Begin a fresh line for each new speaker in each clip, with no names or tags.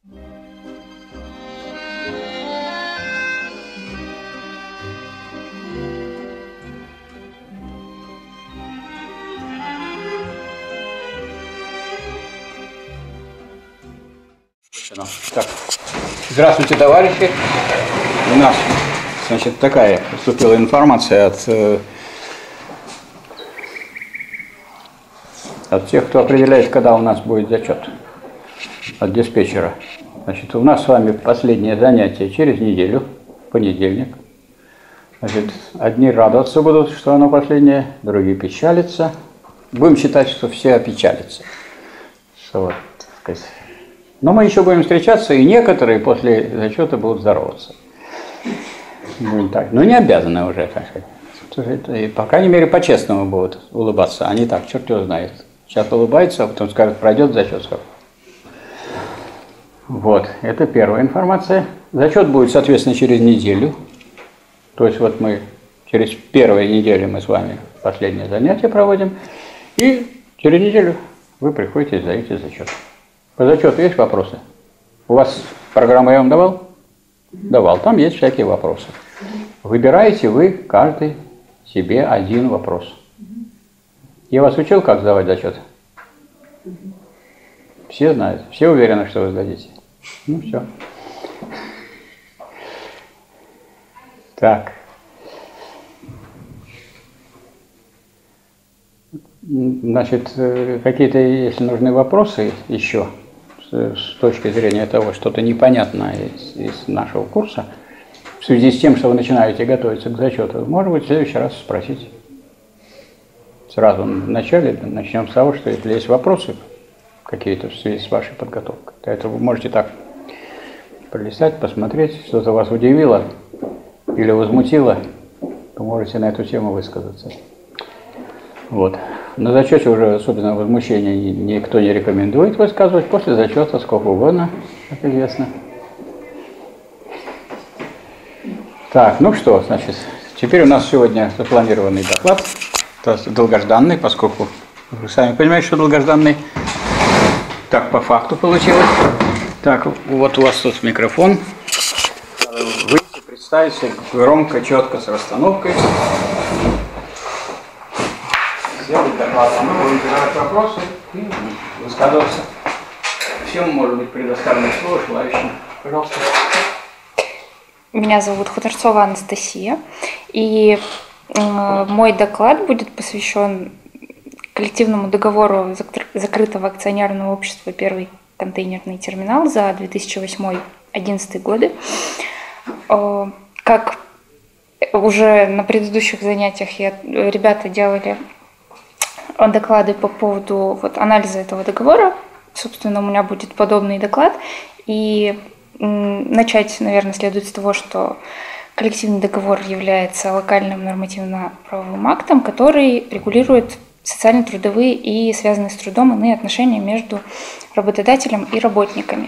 Так, здравствуйте, товарищи. У нас, значит, такая поступила информация от тех, кто определяет, когда у нас будет зачет, от диспетчера. Значит, у нас с вами последнее занятие через неделю, понедельник. Значит, одни радоваться будут, что оно последнее, другие печалятся. Будем считать, что все опечалятся. Что вот, так сказать. Но мы еще будем встречаться, и некоторые после зачета будут здороваться. Ну, так. Но не обязаны уже, так сказать. И, по крайней мере, по-честному будут улыбаться. Они так, черт его знает. Сейчас улыбаются, а потом скажут, пройдет зачет скоро. Вот, это первая информация. Зачет будет, соответственно, через неделю. То есть вот мы через первую неделю мы с вами последнее занятие проводим. И через неделю вы приходите и сдаете зачет. По зачету есть вопросы? У вас программу я вам давал? Давал. Там есть всякие вопросы. Выбираете вы каждый себе один вопрос. Я вас учил, как сдавать зачет? Все знают. Все уверены, что вы сдадите? Ну, все. Так. Значит, какие-то, если нужны вопросы еще, с точки зрения того, что-то непонятное из нашего курса, в связи с тем, что вы начинаете готовиться к зачету, может быть, в следующий раз спросить. Сразу вначале начнем с того, что если есть вопросы какие-то в связи с вашей подготовкой, то это вы можете так пролистать, посмотреть, что-то вас удивило или возмутило, то можете на эту тему высказаться. Вот. На зачете уже особенно возмущения никто не рекомендует высказывать. После зачета сколько угодно, как известно. Так, ну что, значит, теперь у нас сегодня запланированный доклад. Долгожданный, поскольку вы сами понимаете, что долгожданный. Так, по факту получилось. Так, вот у вас тут микрофон. Выйти, представиться громко, четко, с расстановкой. Сделать доклад, а мы будем задавать вопросы и высказываться. Всем может быть предоставлено слово желающим. Пожалуйста.
Меня зовут Хуторцова Анастасия, и мой доклад будет посвящен коллективному договору закрытого акционерного общества «Первый контейнерный терминал» за 2008-2011 годы. Как уже на предыдущих занятиях ребята делали доклады по поводу анализа этого договора. Собственно, у меня будет подобный доклад. И начать, наверное, следует с того, что коллективный договор является локальным нормативно-правовым актом, который регулирует социально-трудовые и связанные с трудом иные отношения между работодателем и работниками.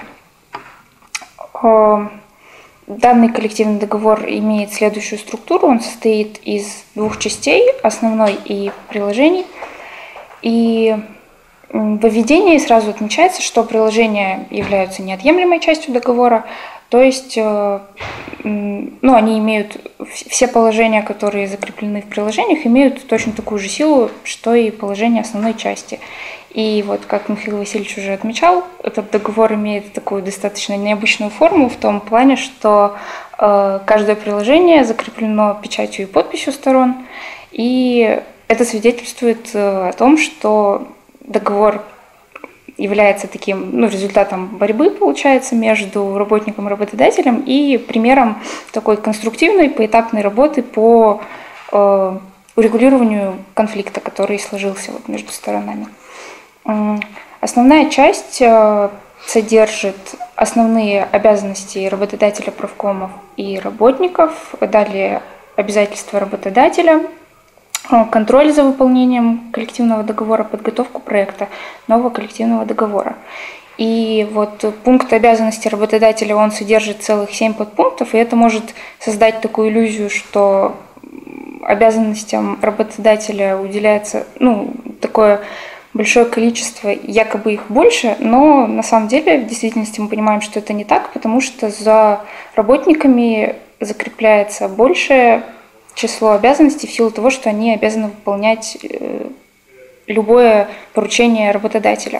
Данный коллективный договор имеет следующую структуру. Он состоит из двух частей, основной и приложений. И в введении сразу отмечается, что приложения являются неотъемлемой частью договора, то есть они имеют, все положения, которые закреплены в приложениях, имеют точно такую же силу, что и положения основной части. И вот, как Михаил Васильевич уже отмечал, этот договор имеет такую достаточно необычную форму в том плане, что каждое приложение закреплено печатью и подписью сторон, и это свидетельствует о том, что договор является таким результатом борьбы, получается, между работником и работодателем и примером такой конструктивной поэтапной работы по урегулированию конфликта, который сложился между сторонами. Основная часть содержит основные обязанности работодателя, профкомов и работников, далее обязательства работодателя, контроль за выполнением коллективного договора, подготовку проекта нового коллективного договора. И вот пункт обязанностей работодателя, он содержит целых 7 подпунктов, и это может создать такую иллюзию, что обязанностям работодателя уделяется такое большое количество, якобы их больше, но на самом деле в действительности мы понимаем, что это не так, потому что за работниками закрепляется большее число обязанностей в силу того, что они обязаны выполнять любое поручение работодателя.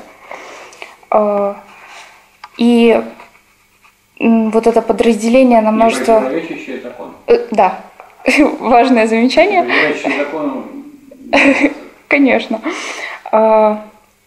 И вот это подразделение на множество...
Противоречащие закону.
Да, важное замечание.
Противоречащие закону.
Конечно. То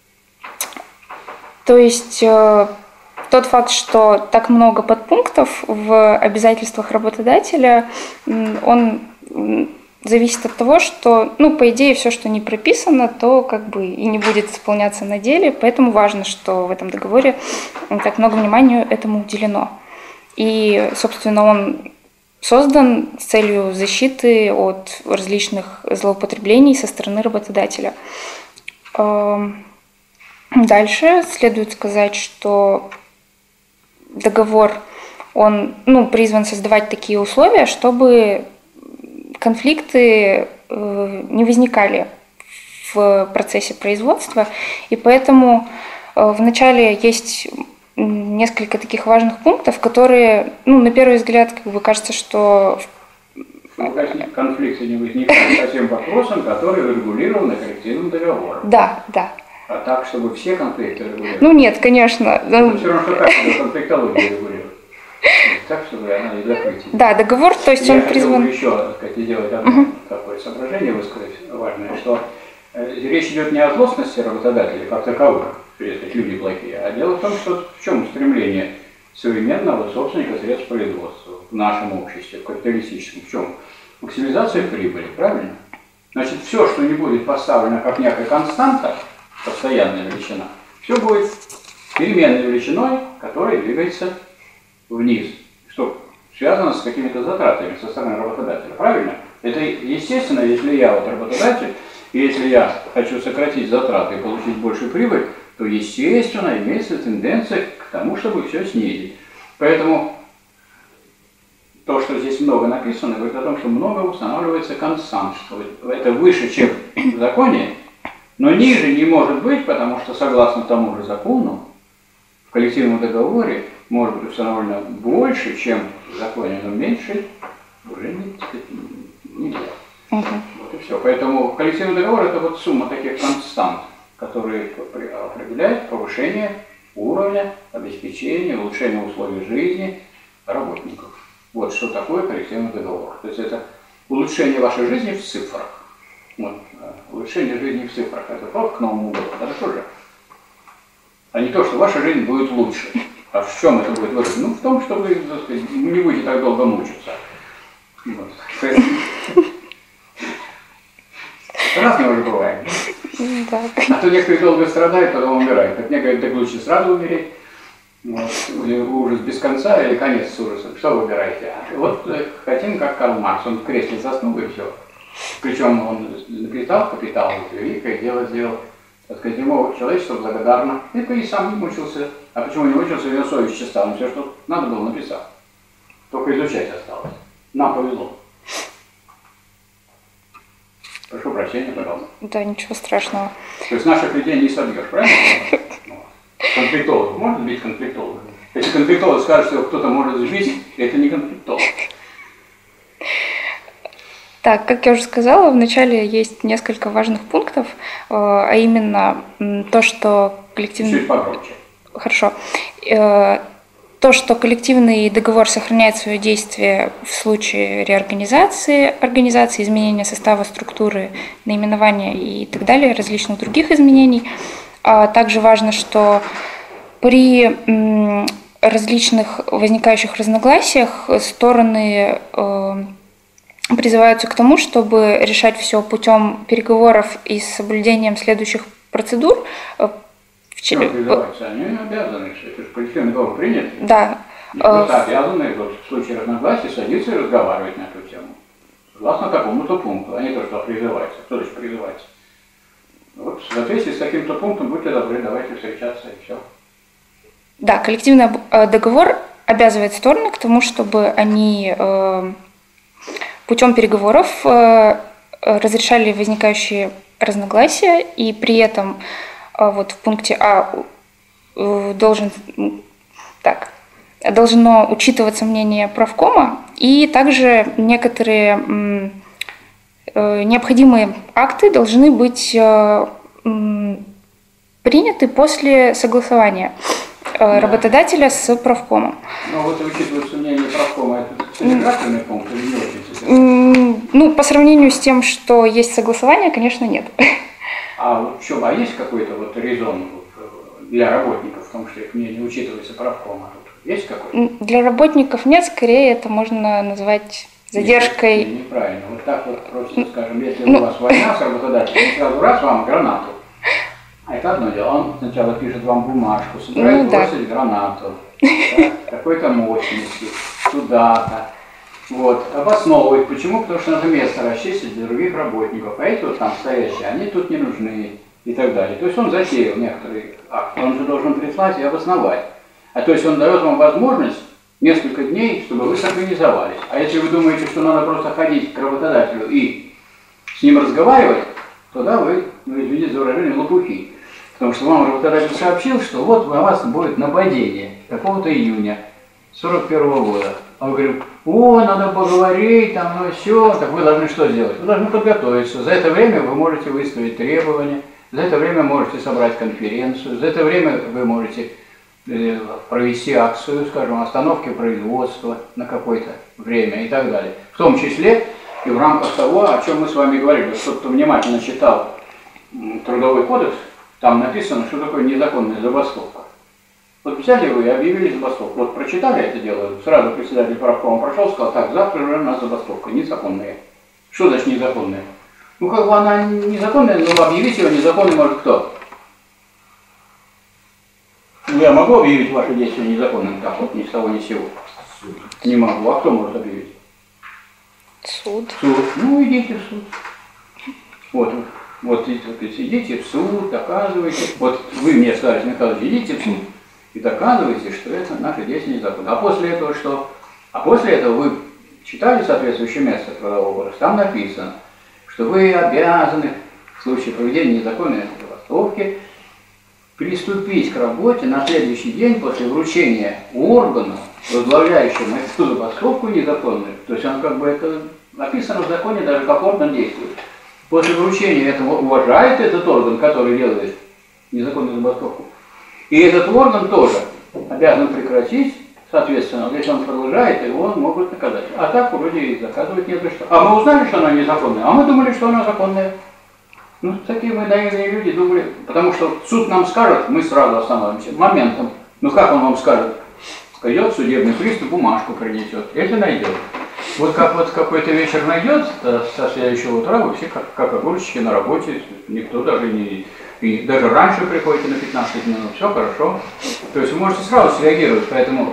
есть тот факт, что так много подпунктов в обязательствах работодателя, он зависит от того, что, по идее, все, что не прописано, то как бы и не будет исполняться на деле, поэтому важно, что в этом договоре так много внимания этому уделено. И, собственно, он создан с целью защиты от различных злоупотреблений со стороны работодателя. Дальше следует сказать, что договор, он призван создавать такие условия, чтобы конфликты не возникали в процессе производства, и поэтому вначале есть несколько таких важных пунктов, которые, на первый взгляд, кажется, что...
Конфликты не возникают по тем вопросам, которые регулированы коллективным договором.
Да.
А так, чтобы все конфликты регулированы?
Нет, конечно.
Это все равно, что так, что конфликтология регулирует. Так, чтобы она не закрыть.
Да, договор, то есть он призван...
Я хотел бы еще, сделать одно такое соображение, высказать важное, что речь идет не о злостности работодателей как таковых, люди плохие, а дело в том, что в чем стремление современного собственника средств производства в нашем обществе, в капиталистическом, в чем? Максимизация прибыли, правильно? Значит, все, что не будет поставлено как некая константа, постоянная величина, все будет переменной величиной, которая двигается вниз, что связано с какими-то затратами со стороны работодателя, правильно? Это естественно, если я работодатель, и если я хочу сократить затраты и получить большую прибыль, то естественно имеется тенденция к тому, чтобы все снизить. Поэтому то, что здесь много написано, говорит о том, что много устанавливается констант, что это выше, чем в законе, но ниже не может быть, потому что согласно тому же закону, в коллективном договоре может быть установлено больше, чем в законе, но меньше уже нельзя. Вот и все. Поэтому коллективный договор – это вот сумма таких констант, которые определяют повышение уровня обеспечения, улучшение условий жизни работников. Вот что такое коллективный договор. То есть это улучшение вашей жизни в цифрах. Вот. Улучшение жизни в цифрах – это просто к Новому году. Это тоже. А не то, что ваша жизнь будет лучше. А в чем это будет выражено? В том, что вы, так сказать, не будете так долго мучиться. Вот. Разное уже бывает.
Да.
А то некоторые долго страдают, потом умирают. Как мне говорят, так лучше сразу умереть. Вот. Ужас без конца или конец с ужасом. Что выбираете? Вот хотим, как Карл Маркс. Он в кресле заснул и все. Причем он написал капитал, великое дело сделал. Так сказать, ему человечество благодарно. И сам не мучился. А почему не мучился? У него совесть чиста. Он все, что надо было, написал. Только изучать осталось. Нам повезло. Прошу прощения, пожалуйста.
Да, ничего страшного.
То есть наших людей не собьешь, правильно? Конфликтолог может быть конфликтологом? Если конфликтолог скажет, что кто-то может сбить, это не конфликтолог.
Так, как я уже сказала, вначале есть несколько важных пунктов, а именно то, что коллективный...
Чуть погромче.
Хорошо. То, что коллективный договор сохраняет свое действие в случае реорганизации организации, изменения состава, структуры, наименования и так далее, различных других изменений. А также важно, что при различных возникающих разногласиях стороны призываются к тому, чтобы решать все путем переговоров и с соблюдением следующих процедур.
Чего призываются? Они обязаны, это же коллективный договор принят.
Да.
И просто обязаны вот, в случае разногласий садиться и разговаривать на эту тему. Согласно какому-то пункту, а не то, что призывается. Кто значит призывается? Вот в соответствии с каким-то пунктом будьте добры, давайте встречаться и все.
Да, коллективный договор обязывает стороны к тому, чтобы они путем переговоров разрешали возникающие разногласия и при этом вот в пункте А должно учитываться мнение правкома, и также некоторые необходимые акты должны быть приняты после согласования работодателя с правкомом.
Ну вот учитывается мнение правкома, это содержательный пункт или не очень?
Ну, по сравнению с тем, что есть согласование, конечно, нет.
А есть какой-то вот резон для работников в том, что их мнение учитывается правкома? Есть какой-то?
Для работников нет, скорее это можно назвать задержкой.
Неправильно. Вот так вот просто, скажем, если у вас война с работодателем, сразу раз вам гранату. А это одно дело. Он сначала пишет вам бумажку, собирает бросить гранату, какой-то мощности, туда-то. Вот, обосновывает. Почему? Потому что надо место расчистить для других работников. А эти вот там стоящие, они тут не нужны и так далее. То есть он затеял некоторые акты. Он же должен прислать и обосновать. А то есть он дает вам возможность несколько дней, чтобы вы сорганизовались. А если вы думаете, что надо просто ходить к работодателю и с ним разговаривать, тогда вы, извините за выражение, лопухи. Потому что вам работодатель сообщил, что вот у вас будет нападение какого-то июня 41-го года. А вы говорите, надо поговорить, там, ну все. Так вы должны что сделать? Вы должны подготовиться. За это время вы можете выставить требования, за это время можете собрать конференцию, за это время вы можете провести акцию, скажем, остановки производства на какое-то время и так далее. В том числе и в рамках того, о чем мы с вами говорили. Кто-то внимательно читал Трудовой кодекс, там написано, что такое незаконная забастовка. Вот взяли вы и объявили забастовку. Вот прочитали это дело, сразу председатель правкома прошел, сказал, так, завтра же у нас забастовка, незаконная. Что значит незаконная? Ну, как бы она незаконная, но объявить ее незаконной может кто? Ну, я могу объявить ваши действия незаконными, так вот, ни с того, ни с сего? Не могу. А кто может объявить?
Суд.
Суд. Ну, идите в суд. Вот идите в суд, доказывайте. Вот вы мне сказали, Михайлович, идите в суд и доказывайте, что это наши действия незаконны. А после этого что? А после этого вы читали соответствующее место Трудового кодекса, там написано, что вы обязаны в случае проведения незаконной забастовки приступить к работе на следующий день после вручения органу, возглавляющему эту забастовку незаконную. То есть он как бы это написано в законе, даже как орган действует. После вручения этого уважает этот орган, который делает незаконную забастовку. И этот орган тоже обязан прекратить, соответственно, если он продолжает, его могут наказать. А так вроде и заказывать не за что. А мы узнали, что она незаконная, а мы думали, что она законная. Ну, такие мы наивные люди думали, потому что суд нам скажет, мы сразу остановимся моментом. Ну, как он вам скажет? Пойдет судебный пристав, бумажку принесет, если найдет. Вот какой-то вечер найдет, со следующего утра вы все как огурчики на работе, никто даже и даже раньше приходите на 15 минут, все хорошо. То есть вы можете сразу среагировать, поэтому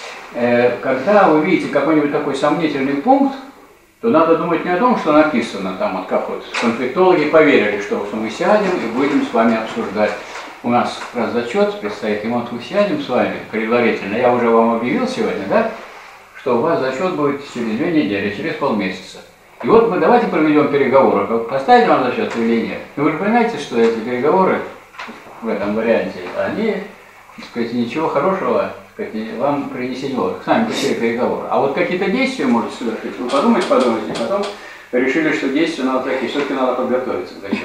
когда вы видите какой-нибудь такой сомнительный пункт, то надо думать не о том, что написано, там вот как вот конфликтологи поверили, что мы сядем и будем с вами обсуждать. У нас как раз зачет предстоит, и вот мы сядем с вами предварительно, я уже вам объявил сегодня, да, что у вас зачет будет через 2 недели, через полмесяца. И вот мы давайте проведем переговоры, поставить вам зачет или нет. И вы же понимаете, что эти переговоры в этом варианте, они, так сказать, ничего хорошего, так сказать, вам принесли вот, сами по себе переговоры. А вот какие-то действия можете совершить. Вы подумайте, и потом решили, что действия надо такие, все-таки надо подготовиться к зачету.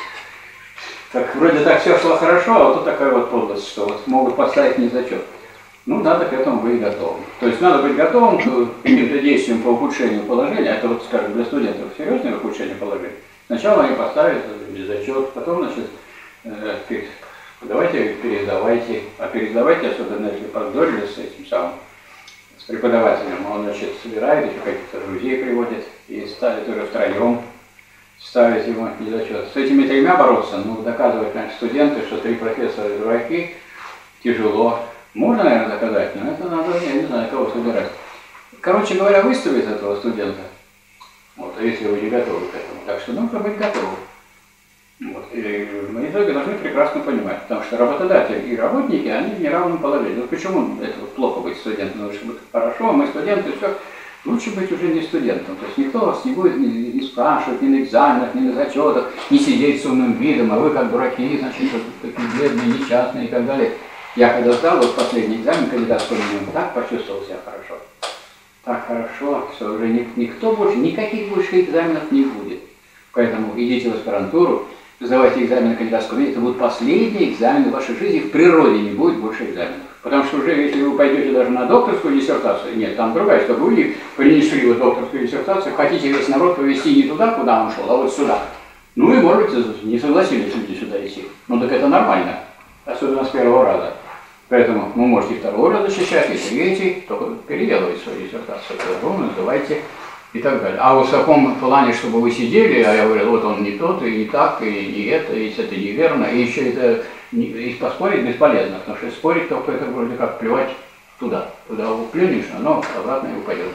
Так, вроде так все шло хорошо, а вот тут такая вот подлость, что вот могут поставить не зачет. Ну, надо к этому быть готовым. То есть надо быть готовым к каким-то действиям по ухудшению положения. Это вот, скажем, для студентов серьезное ухудшение положения. Сначала они поставят зачет, потом, значит, давайте пересдавайте. А пересдавайте, особенно если поздорили с этим самым, с преподавателем, он, значит, собирает, еще каких-то друзей приводит и ставит уже втроем, ставить ему незачет. С этими 3 бороться, ну, доказывать, значит, студенты, что 3 профессора дураки, тяжело. Можно, наверное, доказать, но это надо, я не знаю, кого собирать. Короче говоря, выставить этого студента, вот, если вы не готовы к этому. Так что нужно быть готовым. Вот. И мы в итоге должны прекрасно понимать, потому что работодатели и работники, они в неравном положении. Вот почему это вот плохо быть студентом, потому что хорошо, мы студенты, все. лучше быть уже не студентом. То есть никто вас не будет не спрашивать ни на экзаменах, ни на зачетах, не сидеть с умным видом, а вы как дураки, значит, такие бедные, несчастные и так далее. Я когда сдал вот последний экзамен кандидатского минимум, так почувствовал себя хорошо. Так хорошо, что уже никто больше, никаких больше экзаменов не будет. Поэтому идите в аспирантуру, сдавайте экзамены кандидатского минимума, это будут последние экзамены в вашей жизни, в природе не будет больше экзаменов. Потому что уже если вы пойдете даже на докторскую диссертацию, нет, там другая, чтобы вы принесли вот докторскую диссертацию, хотите весь народ повести не туда, куда он шел, а вот сюда. Ну и, может быть, не согласились люди сюда идти. Ну так это нормально, особенно с первого раза. Поэтому вы можете и второй раз защищать, и третий, только переделывайте свою диссертацию, по-другому называйте и так далее. А вот в таком плане, чтобы вы сидели, а я говорю, вот он не тот, и не так, и не это неверно, и еще это и поспорить бесполезно, потому что спорить только это вроде как плевать туда. Туда плюнешь, оно обратно и упадет.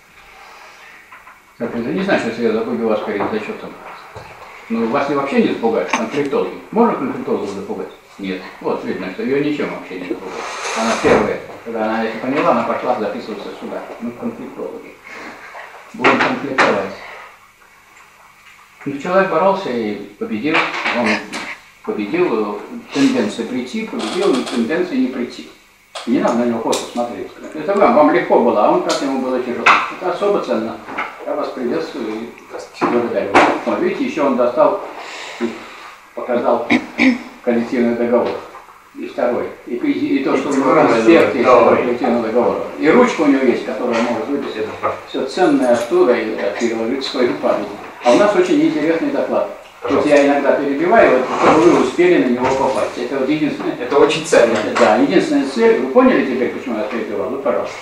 Как это не значит, что я запугаю вас перед зачетом. Ну, вас ли вообще не запугаешь, конфликтологи? Можно конфликтологов запугать? Нет. Вот видно, что ее ничем вообще не запугать. Она первая, когда она это поняла, она пошла записываться сюда. Ну, конфликтологи. Будем конфликтовать. Ну, человек боролся и победил. Он победил тенденцию прийти, победил тенденцию не прийти. Не надо на него просто смотреть. Это вам легко было, а он как ему было тяжело. Это особо ценно. Я вас приветствую и благодарю. Вот, видите, еще он достал и показал коллективный договор. И второй. И то, что у него конспект есть коллективного договора. И ручка у него есть, которая может выписать все ценное оттуда и переложить в свою память. А у нас очень интересный доклад. Вот я иногда перебиваю, чтобы вы успели на него попасть. Это вот единственное.
Это очень ценно.
Да, единственная цель. Вы поняли теперь, почему я перебивал? Ну, пожалуйста.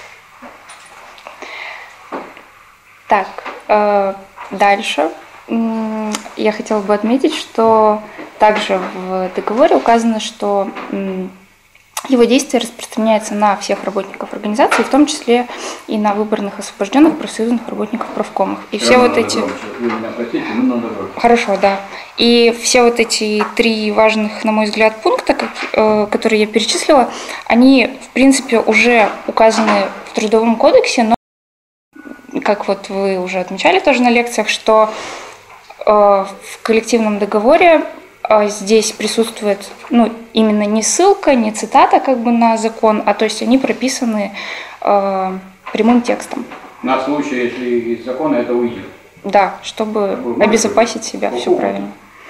Так, дальше. Я хотела бы отметить, что также в договоре указано, что его действие распространяется на всех работников организации, в том числе и на выборных освобожденных профсоюзных работников профкомов. И все вот эти... Хорошо, да. И все вот эти три важных, на мой взгляд, пункта, которые я перечислила, они, в принципе, уже указаны в Трудовом кодексе, но, как вот вы уже отмечали тоже на лекциях, что в коллективном договоре здесь присутствует, ну, именно не ссылка, не цитата как бы на закон, а то есть они прописаны прямым текстом.
На случай, если из закона это уйдет.
Да, чтобы обезопасить себя, все правильно.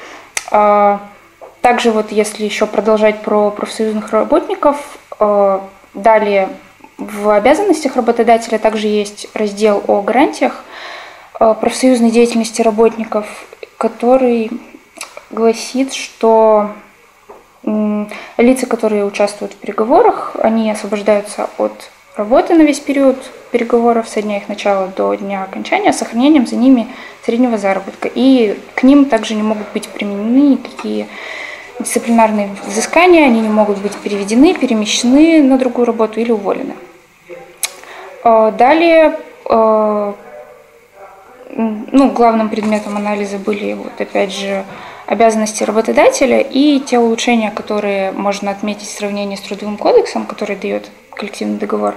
Также вот если еще продолжать про профсоюзных работников, далее в обязанностях работодателя также есть раздел о гарантиях профсоюзной деятельности работников, который гласит, что лица, которые участвуют в переговорах, они освобождаются от работы на весь период переговоров со дня их начала до дня окончания с сохранением за ними среднего заработка. И к ним также не могут быть применены никакие дисциплинарные взыскания, они не могут быть переведены, перемещены на другую работу или уволены. Далее, главным предметом анализа были, вот, опять же, обязанности работодателя и те улучшения, которые можно отметить в сравнении с Трудовым кодексом, который дает коллективный договор.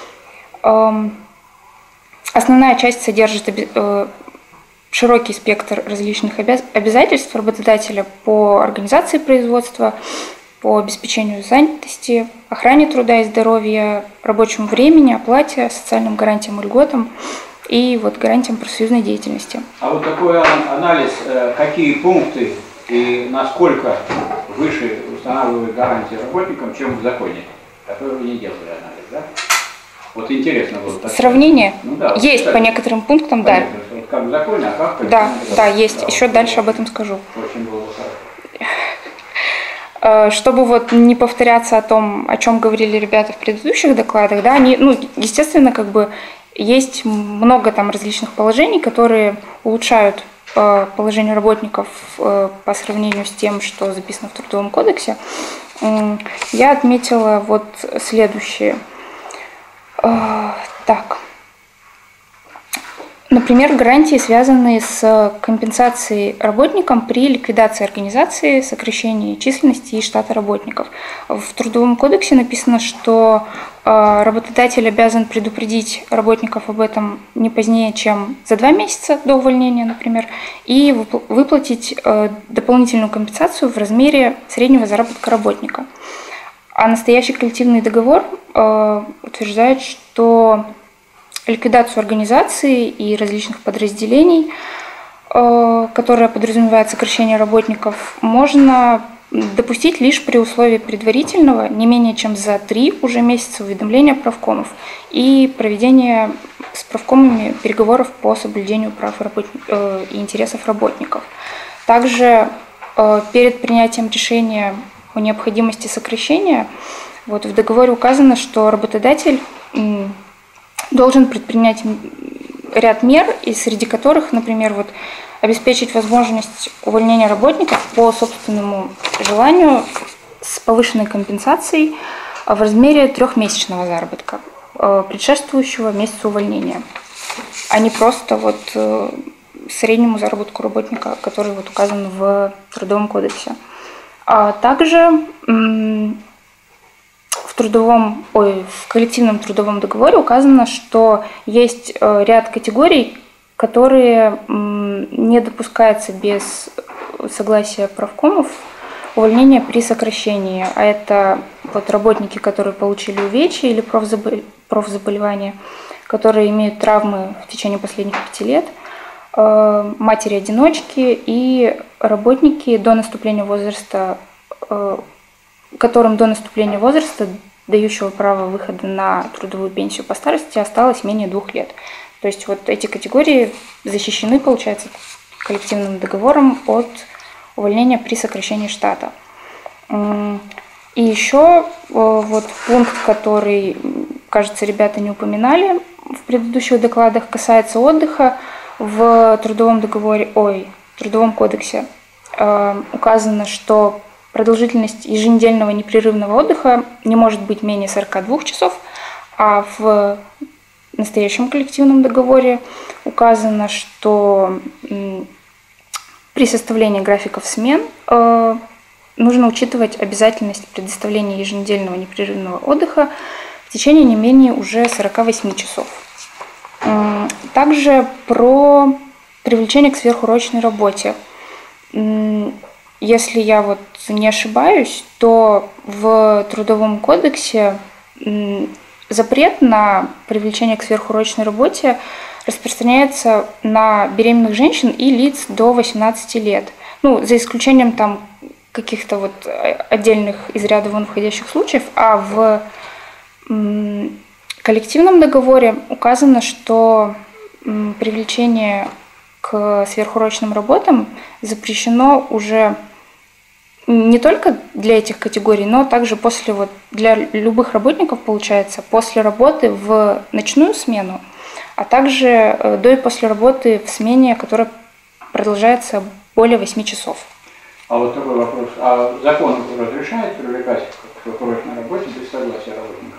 Основная часть содержит широкий спектр различных обязательств работодателя по организации производства, по обеспечению занятости, охране труда и здоровья, рабочему времени, оплате, социальным гарантиям и льготам и вот гарантиям профсоюзной деятельности.
А вот такой анализ, какие пункты и насколько выше устанавливают гарантии работникам, чем в законе, который вы не делали анализ, да? Вот интересно было. Так
сравнение?
Ну, да,
есть по некоторым пунктам, да.
Вот как в законе, а как?
Да, есть. Да, еще дальше об этом скажу.
Очень было хорошо.
Чтобы вот не повторяться о том, о чем говорили ребята в предыдущих докладах, да, они, естественно, как бы есть много там различных положений, которые улучшают положение работников по сравнению с тем, что записано в Трудовом кодексе. Я отметила вот следующее. Так. Например, гарантии, связанные с компенсацией работникам при ликвидации организации, сокращении численности и штата работников. В Трудовом кодексе написано, что работодатель обязан предупредить работников об этом не позднее, чем за 2 месяца до увольнения, например, и выплатить дополнительную компенсацию в размере среднего заработка работника. А настоящий коллективный договор утверждает, что ликвидацию организации и различных подразделений, которая подразумевает сокращение работников, можно допустить лишь при условии предварительного, не менее чем за 3 уже месяца уведомления правкомов и проведения с правкомами переговоров по соблюдению прав и интересов работников. Также перед принятием решения о необходимости сокращения в договоре указано, что работодатель должен предпринять ряд мер, и среди которых, например, обеспечить возможность увольнения работников по собственному желанию с повышенной компенсацией в размере 3-месячного заработка, предшествующего месяцу увольнения, а не просто среднему заработку работника, который указан в Трудовом кодексе. А также в коллективном трудовом договоре указано, что есть ряд категорий, которые не допускаются без согласия правкомов увольнения при сокращении. А это работники, которые получили увечья или профзаболевания, которые имеют травмы в течение последних 5 лет, матери-одиночки и работники которым до наступления возраста, дающего право выхода на трудовую пенсию по старости, осталось менее 2 лет. То есть эти категории защищены, получается, коллективным договором от увольнения при сокращении штата. И еще пункт, который, кажется, ребята не упоминали в предыдущих докладах, касается отдыха. В Трудовом кодексе указано, что продолжительность еженедельного непрерывного отдыха не может быть менее 42 часов, а в настоящем коллективном договоре указано, что при составлении графиков смен нужно учитывать обязательность предоставления еженедельного непрерывного отдыха в течение не менее уже 48 часов. Также про привлечение к сверхурочной работе. Если я не ошибаюсь, то в Трудовом кодексе запрет на привлечение к сверхурочной работе распространяется на беременных женщин и лиц до 18 лет. За исключением каких-то отдельных из ряда вон входящих случаев, а в коллективном договоре указано, что привлечение к сверхурочным работам запрещено уже не только для этих категорий, но также для любых работников, получается, после работы в ночную смену, а также до и после работы в смене, которая продолжается более 8 часов.
А такой вопрос. А закон разрешает привлекать к сверхурочной работе без согласия работника?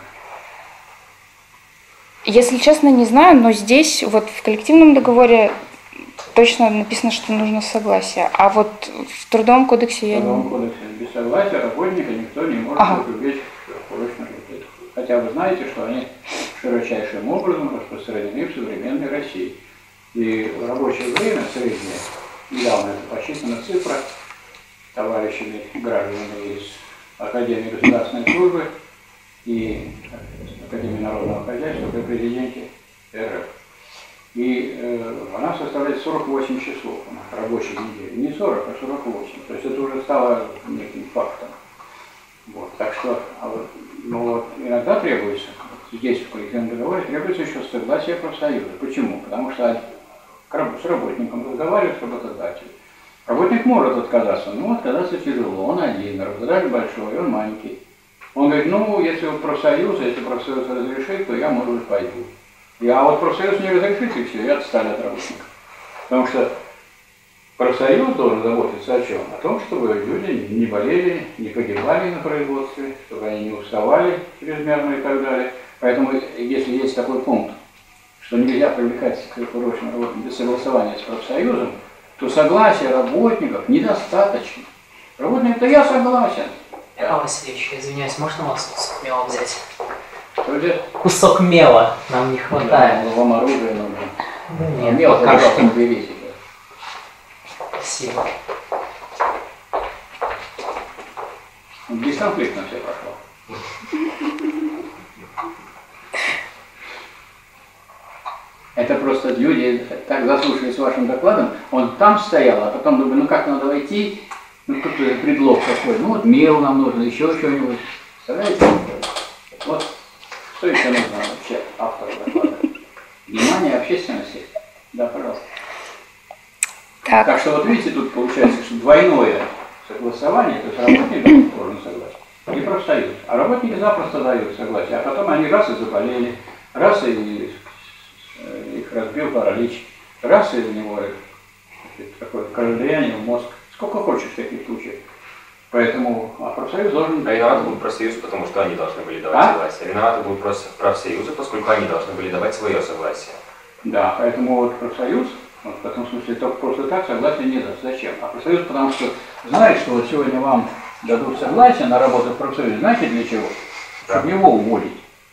Если честно, не знаю, но здесь в коллективном договоре точно написано, что нужно согласие. А в Трудовом кодексе я не...
В Трудовом кодексе без согласия работника никто не может привлечь к сверхурочной работе. Хотя вы знаете, что они широчайшим образом распространены в современной России. И в рабочее время среднее, недавно это посчитана цифра, товарищами гражданами из Академии государственной службы и Академии народного хозяйства при президенте РФ. И она составляет 48 часов на рабочей неделе. Не 40, а 48. То есть это уже стало неким фактом. Так что иногда требуется, здесь в коллективном договоре требуется еще согласие профсоюза. Почему? Потому что с работником разговаривает работодатель. Работник может отказаться, но отказаться тяжело, он один, работодатель большой, он маленький. Он говорит, если профсоюз разрешит, то я, может быть, пойду. А профсоюз не разрешит, и все, и отстали от работника. Потому что профсоюз должен заботиться о чем? О том, чтобы люди не болели, не погибали на производстве, чтобы они не уставали чрезмерно и так далее. Поэтому, если есть такой пункт, что нельзя привлекать сверхурочную работу без согласования с профсоюзом, то согласие работников недостаточно. Работник-то я согласен.
Михаил Васильевич, извиняюсь, можно у вас кусок мела взять?
Что
Кусок мела нам не хватает.
Вам оружие нужно.
Да нет,
Мел
пока что.
уберите.
Спасибо.
Бесконфликтно все прошло. Это просто люди так заслушались вашим докладом, он там стоял, а потом думаю, ну как надо войти, ну какой-то предлог такой, ну вот мел нам нужно, еще что-нибудь. Представляете? Вот что еще нужно вообще автору доклада? Внимание общественности. Да, пожалуйста. Так что вот видите, тут получается, что двойное согласование, то есть работник должен согласен, и профсоюз. А работники запросто дают согласие, а потом они раз и заболели, раз и их разбил паралич, раз и у него такое кровоизлияние в мозг. Сколько хочешь таких случаев. Поэтому профсоюз должен...
А виноваты будут профсоюзы, потому что они должны были давать согласие. Виноваты будут профсоюзы, поскольку они должны были давать свое согласие.
Да, поэтому вот профсоюз, вот в этом смысле, только просто так согласие не даст. Зачем? А профсоюз, потому что знает, что вот сегодня вам дадут согласие на работу в профсоюзе, знаете для чего? Чтобы его уволить.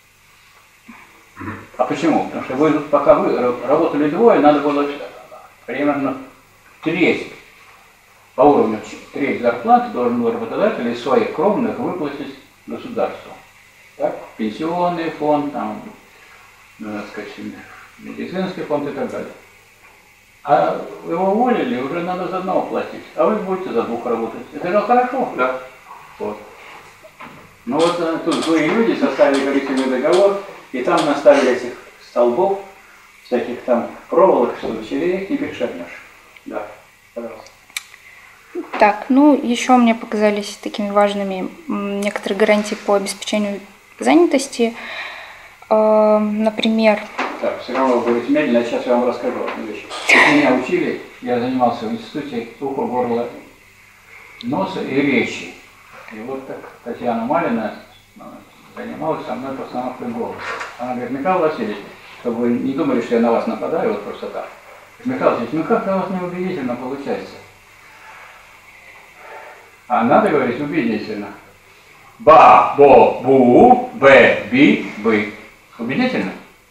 А почему? Потому что вы, пока вы работали двое, надо было примерно треть, по уровню треть зарплаты должен был работодатель из своих кровных выплатить государству. Так? Пенсионный фонд, там, так сказать, медицинский фонд и так далее. А его уволили, уже надо за одного платить, а вы будете за двух работать. Это же хорошо?
Да.
Вот. Ну вот тут злые люди составили коллективный договор, и там наставили этих столбов, всяких там проволок, что через них не перешагнешь. Да, пожалуйста.
Так, ну еще мне показались такими важными некоторые гарантии по обеспечению занятости. Например...
Так, все равно вы говорите медленно, сейчас я вам расскажу одну вещь. Меня учили, я занимался в институте уха, горла, носа и речи. И вот так Татьяна Малина занималась со мной постановкой голоса. Она говорит, Михаил Васильевич, чтобы вы не думали, что я на вас нападаю, вот просто так. Михаил Васильевич, ну как-то у вас неубедительно получается. А надо говорить убедительно. Ба, бо, бу, бе, би, бы. Убедительно?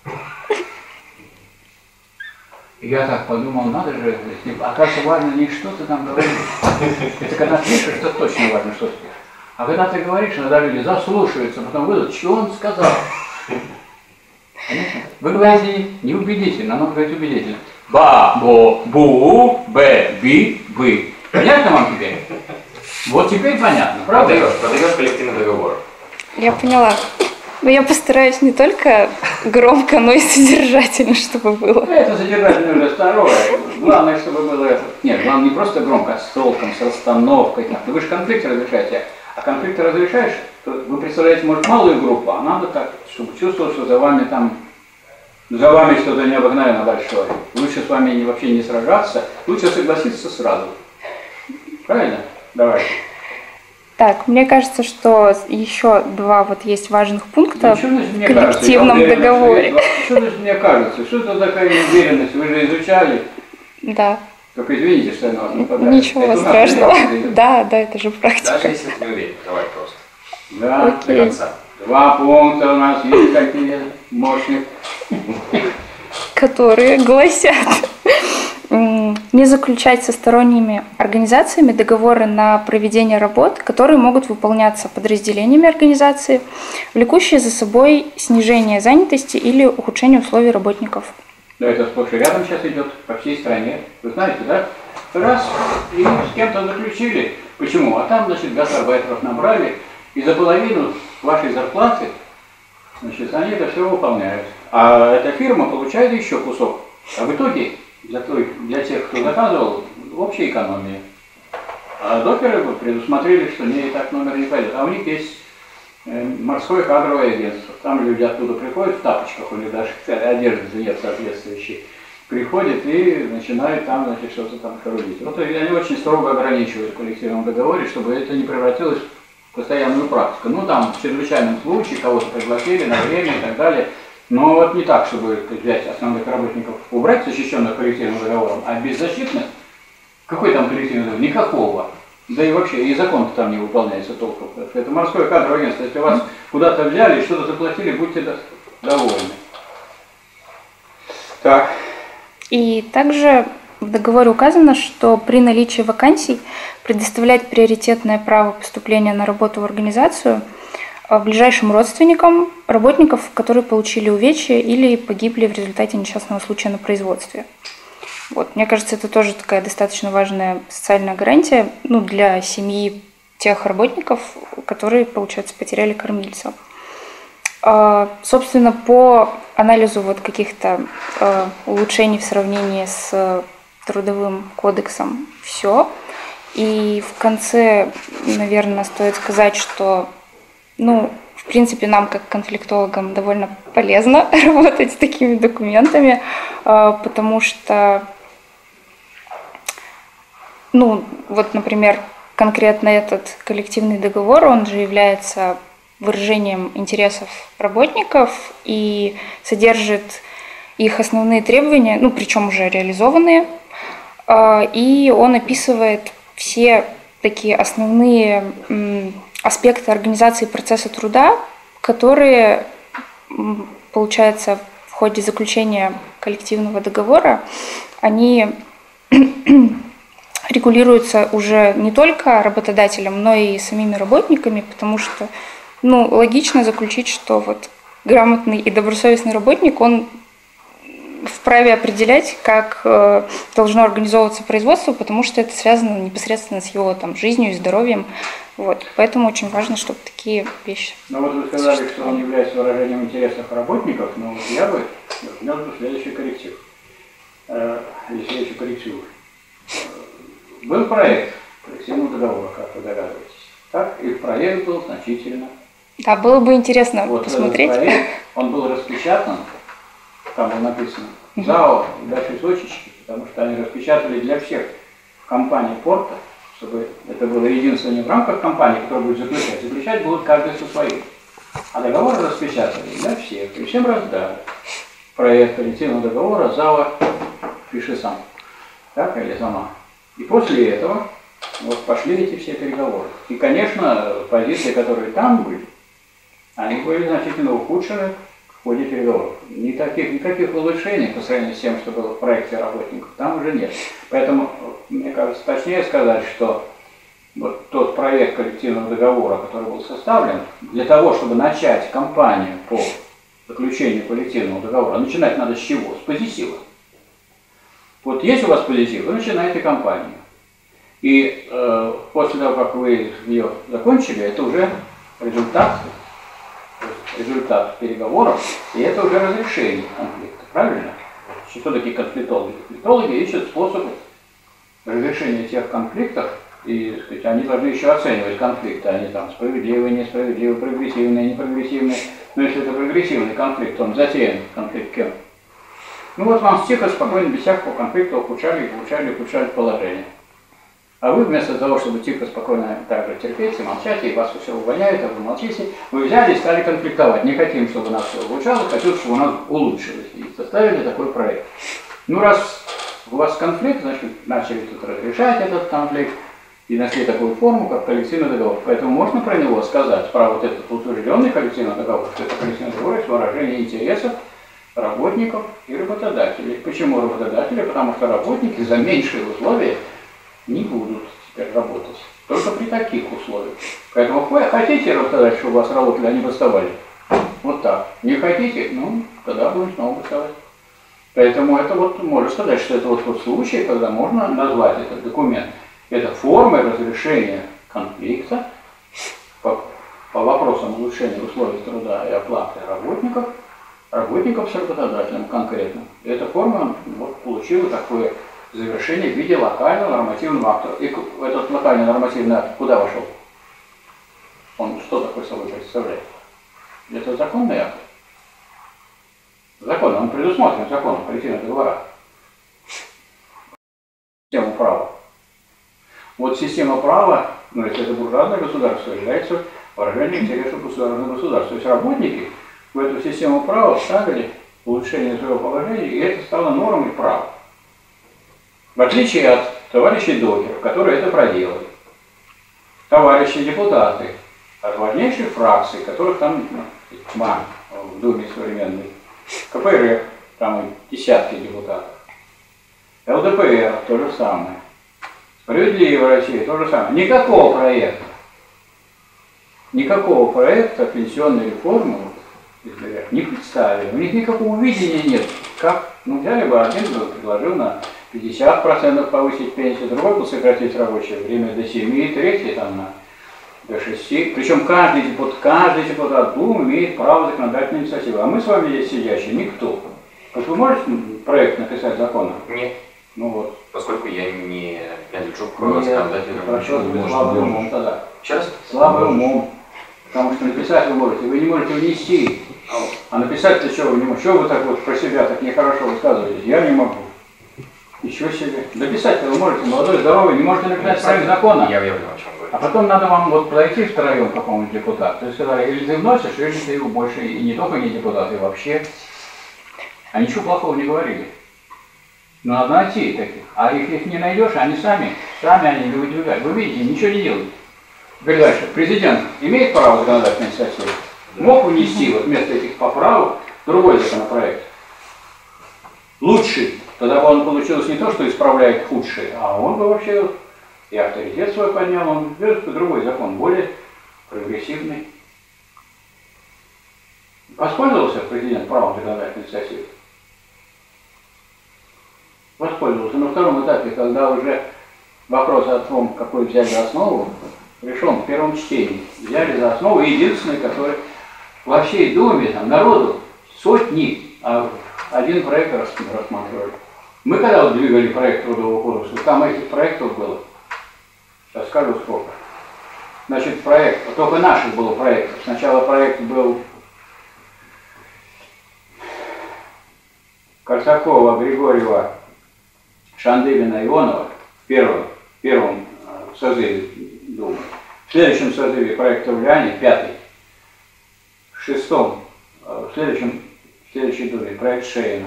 И я так подумал, надо же, оказывается, важно не что ты там говоришь. Это когда пишешь, это точно важно, что ты пишешь. А когда ты говоришь, иногда люди заслушаются, потом выйдут, что он сказал. Понятно? Вы говорите неубедительно, но говорите убедительно. Ба, бо, бу, бе, би, бы. Понятно вам теперь? Вот теперь понятно, правда?
Продаешь коллективный договор.
Я поняла. Но я постараюсь не только громко, но и содержательно, чтобы было.
Это содержательно уже второе. Главное, чтобы было это. Нет, главное не просто громко, а с толком, с расстановкой. Вы же конфликты разрешаете. А конфликты разрешаешь, то вы представляете, может, малую группу, а надо так, чтобы чувствовать, что за вами что-то необыкновенно большое. Лучше с вами вообще не сражаться, лучше согласиться сразу. Правильно? Давайте.
Так, мне кажется, что еще два вот есть важных пункта в коллективном договоре.
Что значит мне кажется? Что это такая неуверенность? Вы же изучали.
Да.
Только извините, что я на вас нападаю.
Ничего страшного. Да, это же практика.
Даже если ты не уверен, давай просто.
Да,
до конца.
2 пункта у нас есть какие мощных.
Которые гласят не заключать со сторонними организациями договоры на проведение работ, которые могут выполняться подразделениями организации, влекущие за собой снижение занятости или ухудшение условий работников.
Да, это сплошь и рядом сейчас идет по всей стране. Вы знаете, да? Раз и с кем-то заключили. Почему? А там, значит, гастарбайтеров набрали, и за половину вашей зарплаты, значит, они это все выполняют. А эта фирма получает еще кусок. А в итоге для тех, кто заказывал, общая экономия. А докеры предусмотрели, что не так номер не пойдет. А у них есть морское кадровое агентство. Там люди оттуда приходят в тапочках, у них даже одежды нет соответствующей. Приходят и начинают там, значит, что-то там шарудить. Вот они очень строго ограничивают в коллективном договоре, чтобы это не превратилось в постоянную практику. Ну там в чрезвычайном случае кого-то пригласили на время и так далее. Но вот не так, чтобы взять основных работников, убрать защищенных коллективным договором, а беззащитных, какой там коллективный договор? Никакого. Да и вообще, и закон там не выполняется толком. Это морское кадровое агентство. Если вас куда-то взяли и что-то заплатили, будьте довольны. Так.
И также в договоре указано, что при наличии вакансий предоставлять приоритетное право поступления на работу в организацию ближайшим родственникам работников, которые получили увечья или погибли в результате несчастного случая на производстве. Вот, мне кажется, это тоже такая достаточно важная социальная гарантия, ну, для семьи тех работников, которые, получается, потеряли кормильца. Собственно, по анализу вот каких-то улучшений в сравнении с Трудовым кодексом все. И в конце, наверное, стоит сказать, что, ну, в принципе, нам, как конфликтологам, довольно полезно работать с такими документами, потому что, ну, вот, например, конкретно этот коллективный договор, он же является выражением интересов работников и содержит их основные требования, ну, причем уже реализованные, и он описывает все такие основные аспекты организации процесса труда, которые, получается, в ходе заключения коллективного договора, они регулируются уже не только работодателем, но и самими работниками, потому что, ну, логично заключить, что вот грамотный и добросовестный работник, он вправе определять, как должно организовываться производство, потому что это связано непосредственно с его там жизнью и здоровьем. Вот. Поэтому очень важно, чтобы такие вещи.
Ну вот вы сказали, что он является выражением интересов работников, но вот я бы внес бы следующий корректив. Или следующий корректив. Был проект коллективного договора, как вы догадываетесь. Так, и проект был значительно.
Да, было бы интересно
вот
посмотреть.
Этот проект, он был распечатан, там было написано ЗАО и дальше точечки, потому что они распечатали для всех компаний порта, чтобы это было единство не в рамках компании, которая будет заключать. Заключать будут каждый со своим. А договор распечатали для всех, и всем раздали. Проект коллективного договора ЗАО «Пиши сам». Так или сама. И после этого вот пошли эти все переговоры. И, конечно, позиции, которые там были, они были значительно ухудшены в ходе переговоров. Никаких улучшений по сравнению с тем, что было в проекте работников, там уже нет. Поэтому, мне кажется, точнее сказать, что вот тот проект коллективного договора, который был составлен, для того, чтобы начать кампанию по заключению коллективного договора, начинать надо с чего? С позитива. Вот есть у вас позитив, вы начинаете кампанию. И после того, как вы ее закончили, это уже результат переговоров, и это уже разрешение конфликта, правильно? Что такие конфликтологи? Конфликтологи ищут способы разрешения тех конфликтов, и, так сказать, они должны еще оценивать конфликты, они там справедливые, несправедливые, прогрессивные, непрогрессивные. Но если это прогрессивный конфликт, он затеян конфликт кем? Ну вот вам тихо, спокойно, без всякого конфликта ухудшали положение. А вы вместо того, чтобы тихо, спокойно также терпеть и молчать, и вас все увольняют, а вы молчите, вы взяли и стали конфликтовать. Не хотим, чтобы нас все улучшалось, хотим, чтобы у нас улучшилось. И составили такой проект. Ну раз у вас конфликт, значит, начали тут разрешать этот конфликт и нашли такую форму, как коллективный договор. Поэтому можно про него сказать, про вот этот утвержденный коллективный договор, что это коллективный договор есть выражение интересов работников и работодателей. Почему работодатели? Потому что работники за меньшие условия не будут теперь работать. Только при таких условиях. Поэтому хотите работодатель, чтобы у вас работали, они восставали? Вот так. Не хотите? Ну, тогда будем снова восставать. Поэтому это вот, можно сказать, что это вот тот случай, когда можно назвать этот документ. Это формой разрешения конфликта по вопросам улучшения условий труда и оплаты работников с работодателем конкретно. И эта форма вот, получила такое завершение в виде локального нормативного акта. И этот локальный нормативный акт куда вошел? Он что такое собой представляет? Это законный акт. Закон, он предусмотрен законом коллективных договоров. Система права. Вот система права, ну если это буржуазное государство, является выражением интересов государства. То есть работники в эту систему права вставили улучшение своего положения, и это стало нормой права. В отличие от товарищей докеров, которые это проделали. Товарищи депутаты от важнейших фракций, которых там тьма в Думе современной, КПРФ, там и десятки депутатов, ЛДПР то же самое, Справедливая Россия то же самое. Никакого проекта пенсионной реформы не представили. У них никакого видения нет. Как, взяли бы, один предложил на 50% повысить пенсию, другой был сократить рабочее время до 7, третий там до 6. Причем каждый депутат Думы имеет право законодательной инициативы. А мы с вами здесь сидящие никто. Вот вы можете проект написать закона?
Нет.
Ну вот.
Поскольку я не принадлежу к законодательному.
Хорошо, слабый умом тогда.
Сейчас?
Слабый умом. Потому что написать вы не можете внести. А написать-то что вы не можете? Что вы так вот про себя так нехорошо высказываетесь? Я не могу. Ничего себе. Написать-то вы можете, молодой, здоровый, не можете написать проект закона.
Я понял, о чем говорю.
А потом надо вам вот подойти втроем к какому-нибудь депутату. То есть сказали, или ты вносишь, или ты его больше, и не только не депутат, и вообще. А ничего плохого не говорили. Но надо найти таких. А их не найдешь, они сами они выдвигают. Вы видите, ничего не делают. Теперь дальше. Президент имеет право законодательной инициативы? Мог внести вот вместо этих поправок другой законопроект. Лучший. Тогда бы он получился не то, что исправляет худший, а он бы вообще и авторитет свой поднял, он берет другой закон, более прогрессивный. Воспользовался президент правом законодательной инициативы? Воспользовался. На втором этапе, когда уже вопрос о том, какой взяли за основу, решен в первом чтении. Взяли за основу единственный, который во всей Думе, там, народу сотни, а один проект рассматривали. Мы когда вот двигали проект Трудового кодекса, там этих проектов было, сейчас скажу сколько. Значит, проект, только наших было проектов. Сначала проект был Корсакова, Григорьева, Шандыбина, Ионова в первом созыве Думы. В следующем созыве проект Ульяне, пятый. В шестом, в следующей Думе проект Шейна.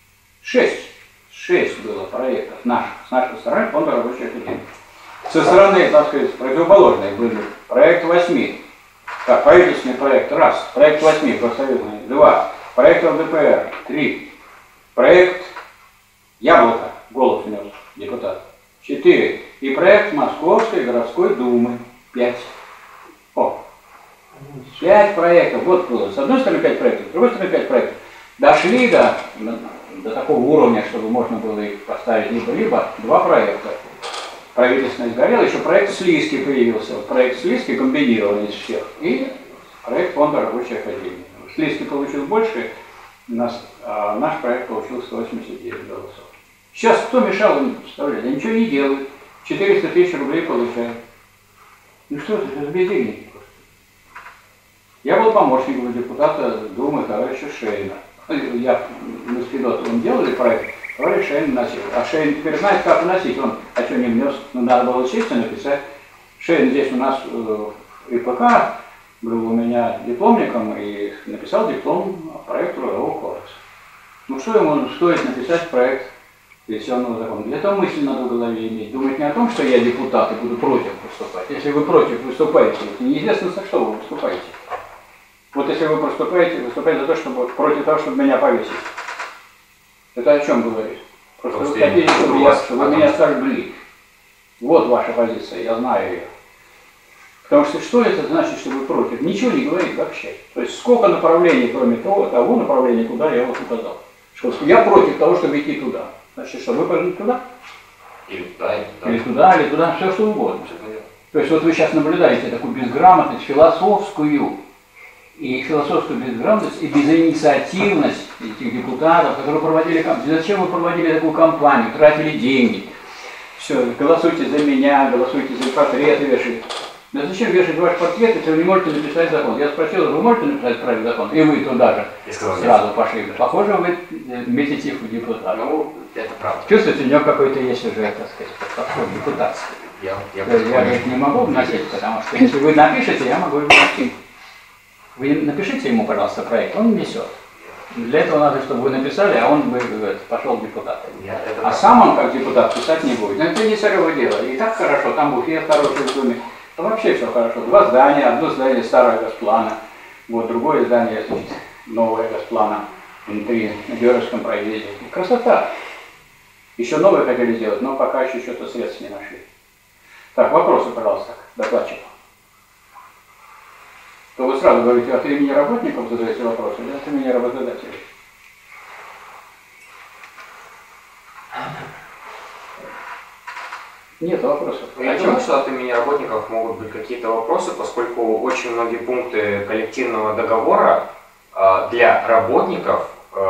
Шесть было проектов наших. С нашей стороны фонда рабочей академии. Со стороны, так сказать, противоположной были проект 8. Так, правительственный проект раз, проект 8 профсоюзный 2, проект ЛДПР 3, проект Яблоко, голос внес депутат 4 и проект Московской городской думы 5. 5 проектов, вот было. С одной стороны 5 проектов, с другой стороны 5 проектов. Дошли до такого уровня, чтобы можно было их поставить либо 2 проекта. Правительственный сгорел, еще проект Слизкий появился. Проект Слизкий комбинированный из всех. И проект фонда рабочей академии. Слизкий получил больше, а наш проект получил 189 голосов. Сейчас кто мешал им представлять? Они ничего не делают. 400 тысяч рублей получают. Ну что это бездельники просто. Я был помощником депутата Думы товарища Шейна. Мы с Федотовым делали проект, товарищ Шейн носил. А Шейн теперь знает, как вносить. Он, а что не внес? Ну, надо было сесть и написать. Шейн здесь у нас в ИПК был у меня дипломником и написал диплом проект Трудового кодекса. Ну что ему стоит написать проект пенсионного закона? Для этого мысль надо в голове иметь. Думать не о том, что я депутат и буду против выступать. Если вы против выступаете, неизвестно, за что вы выступаете. Вот если вы выступаете за то, чтобы против того, чтобы меня повесить. Это о чем говорит? Просто вы хотите, чтобы вы меня сожгли. Вот ваша позиция, я знаю ее. Потому что это значит, что вы против? Ничего не говорит вообще. То есть сколько направлений, кроме того направления, куда я вот указал. Что я против того, чтобы идти туда. Значит, что вы пошли туда?
Или туда,
или туда, все что угодно. То есть вот вы сейчас наблюдаете такую безграмотность философскую безграмотность и безинициативность этих депутатов, которые проводили кампанию. Зачем вы проводили такую кампанию, тратили деньги? Все, голосуйте за меня, голосуйте за портреты вешайте. Да зачем вешать ваш портрет, если вы не можете написать закон? Я спросил, вы можете написать правильный закон? И вы туда же сразу пошли. Похоже, вы метите в депутата.
Ну, это правда.
Чувствуете, у него какой-то есть уже, так сказать, подход депутатский. Я говорит, не могу вносить, потому что если вы напишете, я могу его вносить. Вы напишите ему, пожалуйста, проект, он внесет. Для этого надо, чтобы вы написали, а он бы пошел депутатом. А сам он, как депутат, писать не будет. Но это не царево дело. И так хорошо, там буфет хороший в доме. Там вообще все хорошо. Два здания, одно здание старое Госплана, вот другое здание, значит, новое Госплана, внутри, на Георгиевском проезде. Красота. Еще новое хотели сделать, но пока еще что-то средств не нашли. Так, вопросы, пожалуйста, к докладчику. То вы сразу говорите от имени работников задаете вопросы, или от имени работодателей? Нет вопросов.
Я думаю, что от имени работников могут быть какие-то вопросы, поскольку очень многие пункты коллективного договора для работников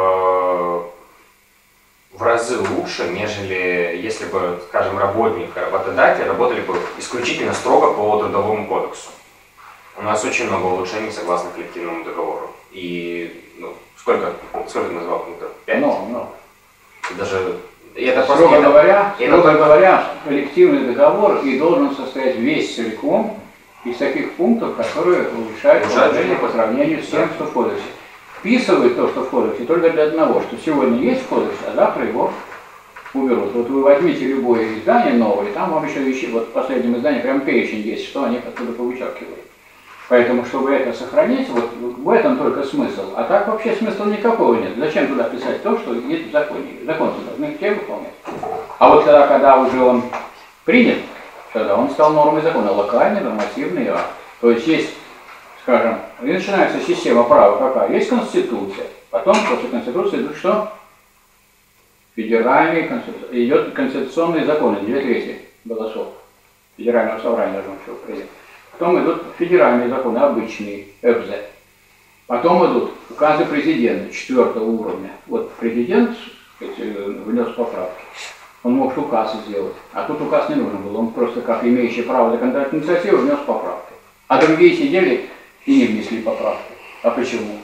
в разы лучше, нежели если бы, скажем, работник и работодатель работали бы исключительно строго по Трудовому кодексу. У нас очень много улучшений согласно коллективному договору. И сколько ты назвал пунктов? 5?
Много.
Даже это
строго говоря, коллективный договор и должен состоять весь целиком из таких пунктов, которые улучшают положение по сравнению с тем, что в кодексе. Вписывают то, что в кодексе, только для одного, что сегодня есть в кодексе, а завтра его уберут. Вот вы возьмите любое издание новое, там вам еще вещи, вот в последнем издании прям перечень есть, что они оттуда повычеркивают. Поэтому, чтобы это сохранить, вот в этом только смысл. А так вообще смысла никакого нет. Зачем туда писать то, что есть в законе? Законы должны все выполнять. А вот тогда, когда уже он принят, тогда он стал нормой закона, локальный, нормативный акт. То есть, скажем, и начинается система права какая? Есть Конституция. Потом после Конституции идут что? Федеральные конституции. Идет конституционные законы, 2/3 голосов. Федерального собрания должно все принять. Потом идут федеральные законы, обычные, ФЗ. Потом идут указы президента 4-го уровня. Вот президент внес поправки. Он мог указ сделать. А тут указ не нужен был. Он просто, как имеющий право законодательной инициативы, внес поправки. А другие сидели и не внесли поправки. А почему?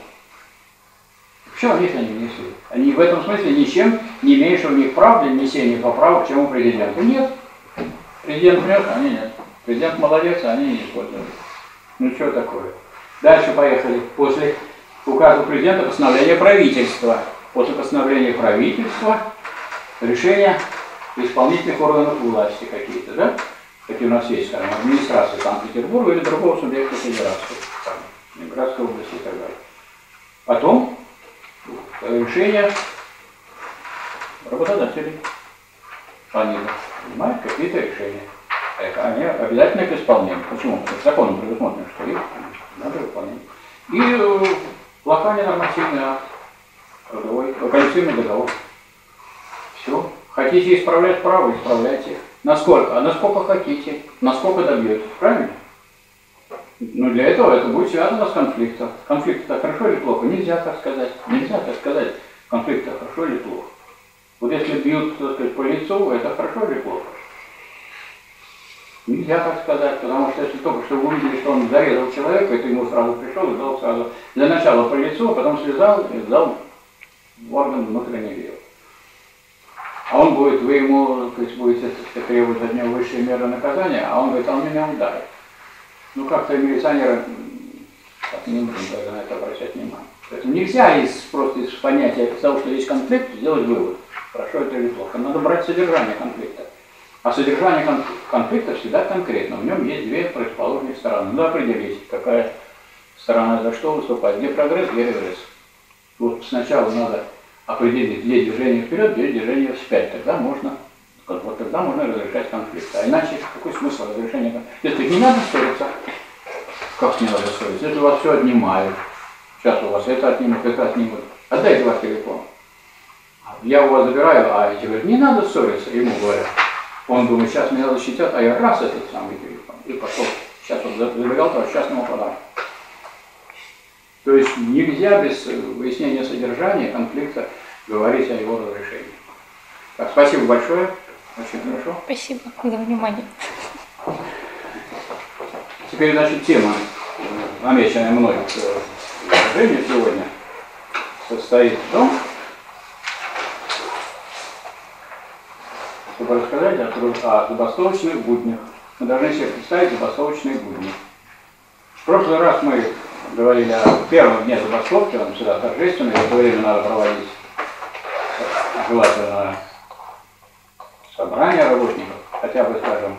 Все, них они внесли. Они в этом смысле ничем не имеют у них прав для внесения поправок, чем у президента. Нет. Президент внес, а они нет. Президент молодец, а они не использовали. Ну что такое? Дальше поехали. После указа президента постановление правительства. После постановления правительства решения исполнительных органов власти какие-то, да? Какие у нас есть, скажем, администрация Санкт-Петербурга или другого субъекта федерации, Ленинградской области и так далее. Потом решение работодателей. Они принимают какие-то решения. Они обязательно к исполнению. Почему? Потому что законом предусмотрено, что их надо выполнять. И локальный нормативный акт, трудовой, коллективный договор. Все. Хотите исправлять право, исправляйте. Насколько? А насколько хотите, насколько добьетесь. Правильно? Но для этого это будет связано с конфликтом. Конфликт-то хорошо или плохо? Нельзя так сказать. Нельзя так сказать, конфликт-то хорошо или плохо. Вот если бьют, так сказать, по лицу, это хорошо или плохо? Нельзя так сказать, потому что если только что вы увидели, что он зарезал человека, это ему сразу пришел и дал сразу для начала по лицу, а потом связал и сдал в орган внутренних дел. А он будет, вы ему, то есть будете требовать от него высшие меры наказания, а он говорит, а он меня ударит. Ну как-то милиционеры не будем тогда на это обращать внимание. Поэтому нельзя просто из понятия того, что есть конфликт, сделать вывод, хорошо это или плохо. Надо брать содержание конфликта. А содержание конфликта всегда конкретно. В нем есть две противоположные стороны. Надо определить, какая сторона за что выступает. Где прогресс, где регресс. Вот сначала надо определить, где движение вперед, где движение вспять. Тогда можно разрешать конфликт. А иначе какой смысл разрешения конфликта? Если не надо ссориться, как не надо ссориться? Если у вас все отнимают, сейчас у вас это отнимут, отдайте ваш телефон. Я у вас забираю, а эти говорят, не надо ссориться, ему говорят. Он думает, сейчас меня защитят, а я раз этот самый телефон и пошел. Сейчас он забегал, то сейчас ему подам. То есть нельзя без выяснения содержания конфликта говорить о его разрешении. Так, спасибо большое. Очень хорошо.
Спасибо за внимание.
Теперь, значит, тема, намеченная мной к изложению сегодня, состоит в том, чтобы рассказать о забастовочных буднях. Мы должны себе представить забастовочные будни. В прошлый раз мы говорили о первом дне забастовки, он всегда торжественный, в это время надо проводить желательно собрание работников, хотя бы, скажем,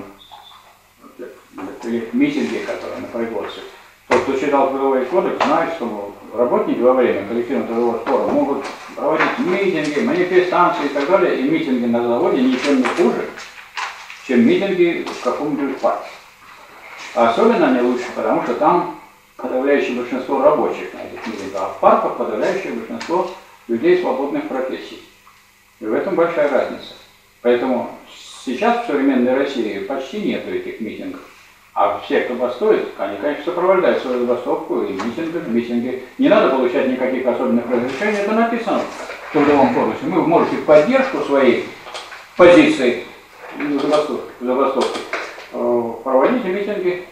или митинги, которые на производстве. Тот, кто читал трудовой кодекс, знает, что работники во время коллективного трудового спора могут проводить митинги, манифестации и так далее, и митинги на заводе ничем не хуже, чем митинги в каком-нибудь парке. А особенно они лучше, потому что там подавляющее большинство рабочих на этих митингах, а в парках подавляющее большинство людей свободных профессий. И в этом большая разница. Поэтому сейчас в современной России почти нет этих митингов. А все, кто бастует, они, конечно, сопровождают свою забастовку и митинги. Не надо получать никаких особенных разрешений, это написано в Трудовом кодексе. Вы можете в поддержку своей позиции забастовки проводить митинги.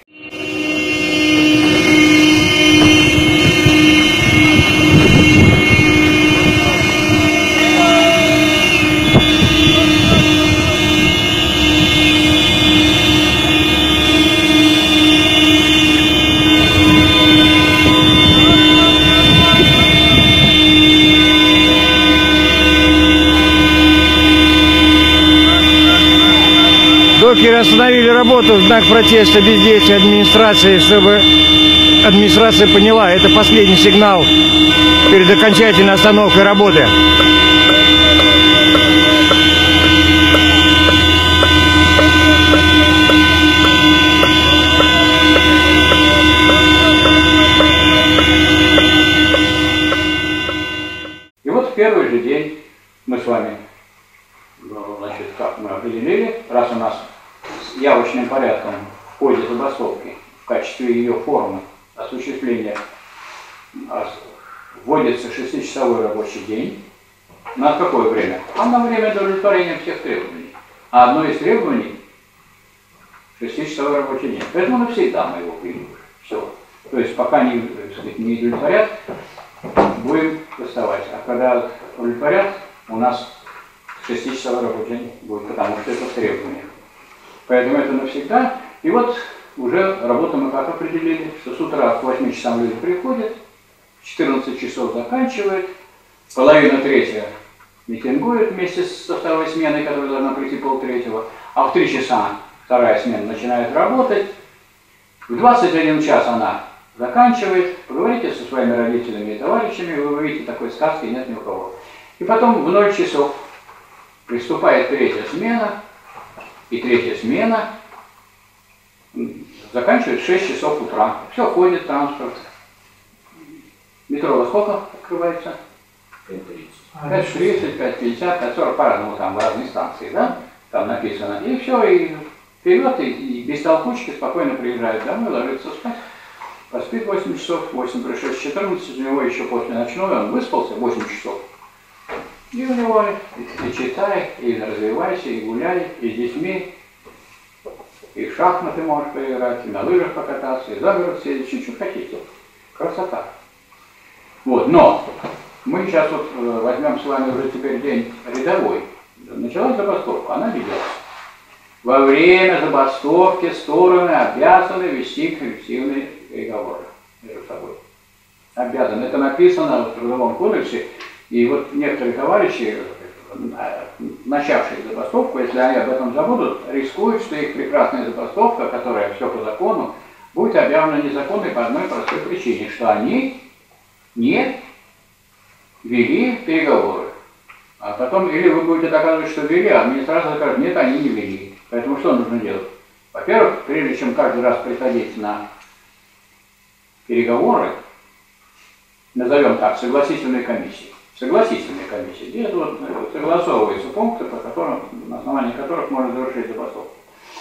Докеры остановили работу в знак протеста бездействия администрации, чтобы администрация поняла, это последний сигнал перед окончательной остановкой работы.
И вот в первый же день мы с вами, значит, как мы определили, раз у нас с явочным порядком в ходе забастовки в качестве ее формы осуществления вводится 6-часовой рабочий день. На какое время? А на время удовлетворения всех требований. А одно из требований – 6-часовой рабочий день. Поэтому навсегда мы его примем. Все. То есть пока не удовлетворят, будем доставать. А когда удовлетворят, у нас 6-часовой рабочий день будет, потому что это требование. Поэтому это навсегда. И вот уже работу мы как определили, что с утра к 8 часам люди приходят, в 14 часов заканчивают, половина третья митингует вместе со второй сменой, которая должна прийти полтретьего, а в 3 часа вторая смена начинает работать, в 21 час она заканчивает, поговорите со своими родителями и товарищами, вы увидите, такой сказки нет ни у кого. И потом в 0 часов приступает третья смена, и третья смена заканчивает в 6 часов утра. Все, ходит транспорт. Метро во сколько открывается? 5:30. 5:30, 5:50, 5:40, по-разному, там в разные станции, да? Там написано. И все, и вперед, и без толкучки спокойно приезжает домой, ложится спать. Поспит 8 часов, 8 при 6, 14, у него еще после ночного, он выспался 8 часов. И у него и читай, и развивайся, и гуляй, и с детьми, и в шахматы можешь поиграть, и на лыжах покататься, и за город съездить, чуть-чуть хотите. Красота. Вот, но мы сейчас вот возьмем с вами уже теперь день рядовой. Началась забастовка, она ведется. Во время забастовки стороны обязаны вести коллективные переговоры между собой. Обязаны. Это написано в Трудовом кодексе. И вот некоторые товарищи, начавшие забастовку, если они об этом забудут, рискуют, что их прекрасная забастовка, которая все по закону, будет объявлена незаконной по одной простой причине, что они не вели переговоры. А потом, или вы будете доказывать, что вели, а администрация скажет, нет, они не вели. Поэтому что нужно делать? Во-первых, прежде чем каждый раз приходить на переговоры, назовем так, согласительные комиссии. Согласительные комиссии, где вот согласовываются пункты, по которым, на основании которых можно завершить забастовку.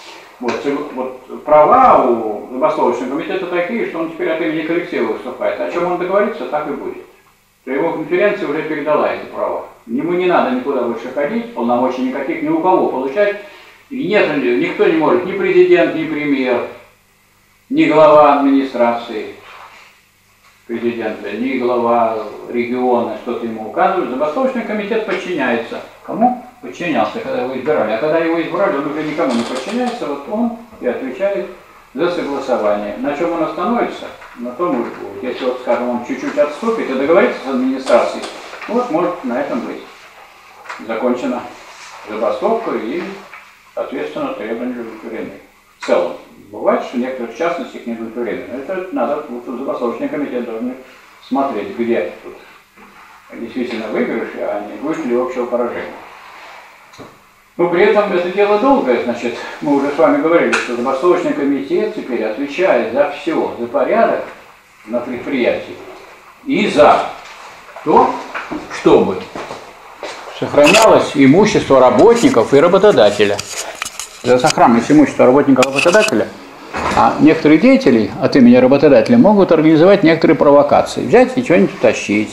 Вот права у забастовочного комитета такие, что он теперь от имени коллектива выступает. О чем он договорится, так и будет. То его конференция уже передала эти права. Ему не надо никуда больше ходить, полномочий никаких ни у кого получать. И нет, никто не может, ни президент, ни премьер, ни глава администрации президента, ни глава региона что-то ему указывают. Забастовочный комитет подчиняется. Кому? Подчинялся, когда его избирали. А когда его избрали, он уже никому не подчиняется, вот он и отвечает за согласование. На чем он остановится? на том и будет. Если, вот, скажем, он чуть-чуть отступит и договорится с администрацией, вот может на этом быть закончена забастовка и, соответственно, требования удовлетворены. В целом. Бывает, что некоторые в частности не удовлетворены. Это надо, вот, забастовочный комитет должен смотреть, где тут действительно выигрыш, а не будет ли общего поражения. Но при этом это дело долгое, значит, мы уже с вами говорили, что забастовочный комитет теперь отвечает за все, за порядок на предприятии и за то, чтобы сохранялось имущество работников и работодателя. За сохранность имущества работников и работодателя. А некоторые деятели от имени работодателя могут организовать некоторые провокации. Взять и что-нибудь утащить.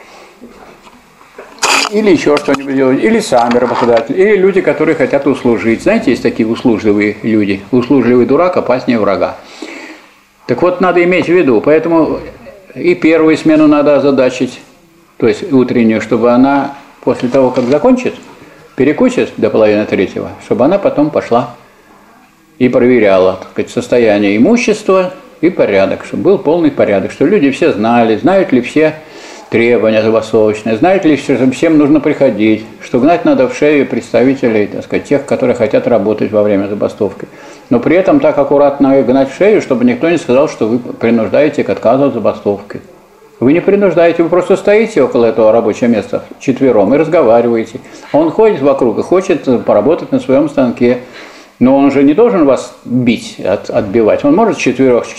Или еще что-нибудь делать. Или сами работодатели. Или люди, которые хотят услужить. Знаете, есть такие услужливые люди. Услужливый дурак опаснее врага. Так вот, надо иметь в виду. Поэтому и первую смену надо озадачить. То есть утреннюю, чтобы она после того, как закончит, перекусит до половины третьего, чтобы она потом пошла и проверяла, так сказать, состояние имущества и порядок, чтобы был полный порядок, чтобы люди все знали, знают ли все требования забастовочные, знают ли, что всем нужно приходить, что гнать надо в шею представителей, так сказать, тех, которые хотят работать во время забастовки. Но при этом так аккуратно гнать в шею, чтобы никто не сказал, что вы принуждаете к отказу от забастовки. Вы не принуждаете, вы просто стоите около этого рабочего места четвером и разговариваете. Он ходит вокруг и хочет поработать на своем станке. Но он же не должен вас бить, отбивать. Он может четверых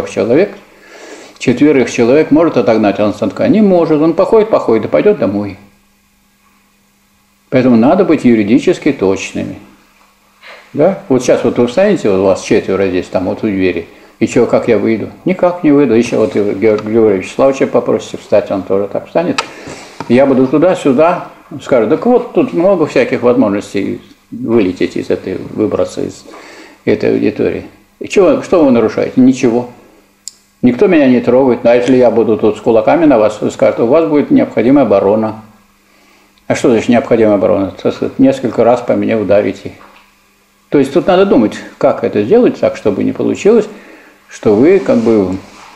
человек может отогнать от станка. Не может. Он походит и пойдет домой. Поэтому надо быть юридически точными. Да? Вот сейчас вот вы встанете, вот у вас четверо здесь, там вот у двери. И что, как я выйду? Никак не выйду. Еще вот Георгия Вячеславовича попросите встать, он тоже так встанет. Я буду туда-сюда, скажу, так вот тут много всяких возможностей вылететь из этой, выбраться из этой аудитории. И что вы нарушаете? Ничего. Никто меня не трогает. А если я буду тут с кулаками на вас, вы скажете, у вас будет необходимая оборона. А что значит необходимая оборона? Несколько раз по мне ударите. То есть тут надо думать, как это сделать так, чтобы не получилось, что вы как бы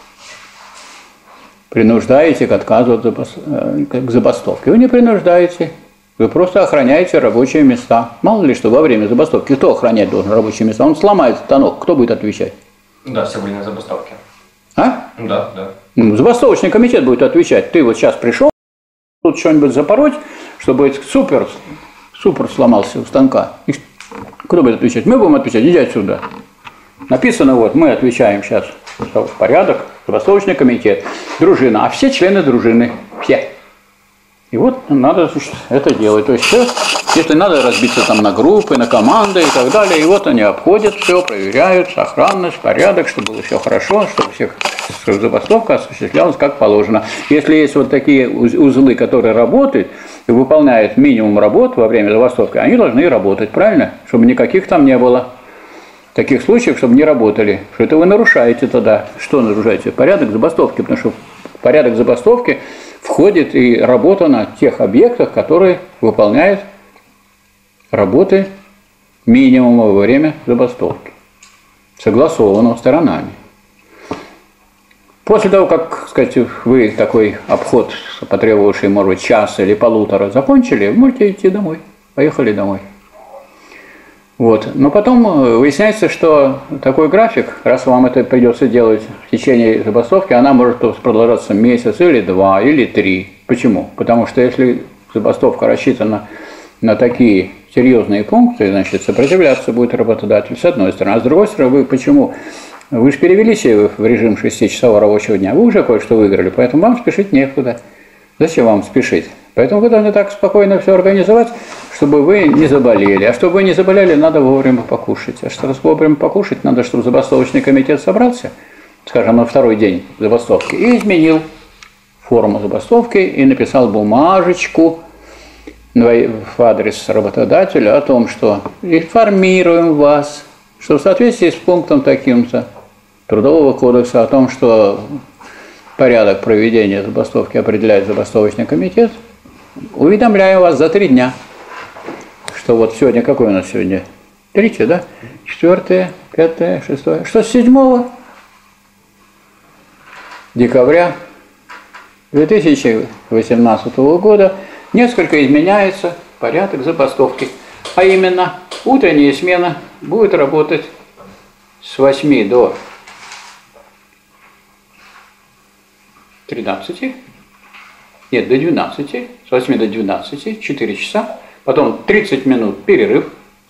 принуждаете к отказу к забастовке. Вы не принуждаете. Вы просто охраняете рабочие места. Мало ли что во время забастовки. Кто охранять должен рабочие места? Он сломает станок. Кто будет отвечать?
Да, все были на забастовке.
А?
Да, да.
Забастовочный комитет будет отвечать. Ты вот сейчас пришел, тут что-нибудь запороть, чтобы супер сломался у станка. И кто будет отвечать? Мы будем отвечать. Иди отсюда. Написано вот, мы отвечаем сейчас. Порядок, забастовочный комитет, дружина. А все члены дружины. Все. И вот надо это делать. То есть все, если надо разбиться там на группы, на команды и так далее. И вот они обходят все, проверяют сохранность, порядок, чтобы было все хорошо, чтобы всех забастовка осуществлялась как положено. Если есть вот такие узлы, которые работают и выполняют минимум работ во время забастовки, они должны работать, правильно? Чтобы никаких там не было таких случаев, чтобы не работали. Что это вы нарушаете тогда? Что нарушаете? Порядок забастовки, потому что в порядок забастовки входит и работа на тех объектах, которые выполняют работы минимума во время забастовки, согласованного сторонами. После того, как, сказать, вы такой обход, потребовавший, может быть, час или полутора, закончили, можете идти домой. Поехали домой. Вот. Но потом выясняется, что такой график, раз вам это придется делать в течение забастовки, она может продолжаться месяц или два, или три. Почему? Потому что если забастовка рассчитана на такие серьезные пункты, значит, сопротивляться будет работодатель, с одной стороны. А с другой стороны, вы почему? Вы же перевелись в режим 6-часового рабочего дня, вы уже кое-что выиграли, поэтому вам спешить некуда. Зачем вам спешить? Поэтому вы должны так спокойно все организовать, чтобы вы не заболели. А чтобы вы не заболели, надо вовремя покушать. А чтобы вовремя покушать, надо, чтобы забастовочный комитет собрался, скажем, на второй день забастовки, и изменил форму забастовки, и написал бумажечку в адрес работодателя о том, что информируем вас, что в соответствии с пунктом таким-то Трудового кодекса о том, что порядок проведения забастовки определяет забастовочный комитет, уведомляю вас за 3 дня, что вот сегодня, какой у нас сегодня? 3, да? 4, 5, 6, что с 7? декабря 2018 года несколько изменяется порядок забастовки. А именно, утренняя смена будет работать с 8 до 13, нет, до 12, с 8 до 12, 4 часа, потом 30 минут перерыв,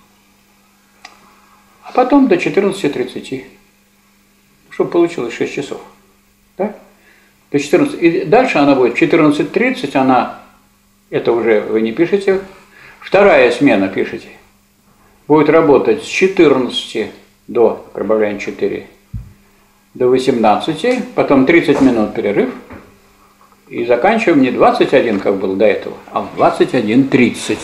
а потом до 14:30, чтобы получилось 6 часов. Да? До 14. И дальше она будет в 14:30, она, это уже вы не пишете, вторая смена пишите, будет работать с 14 до, прибавляем 4, до 18, потом 30 минут перерыв, и заканчиваем не 21, как было до этого, а в 21:30.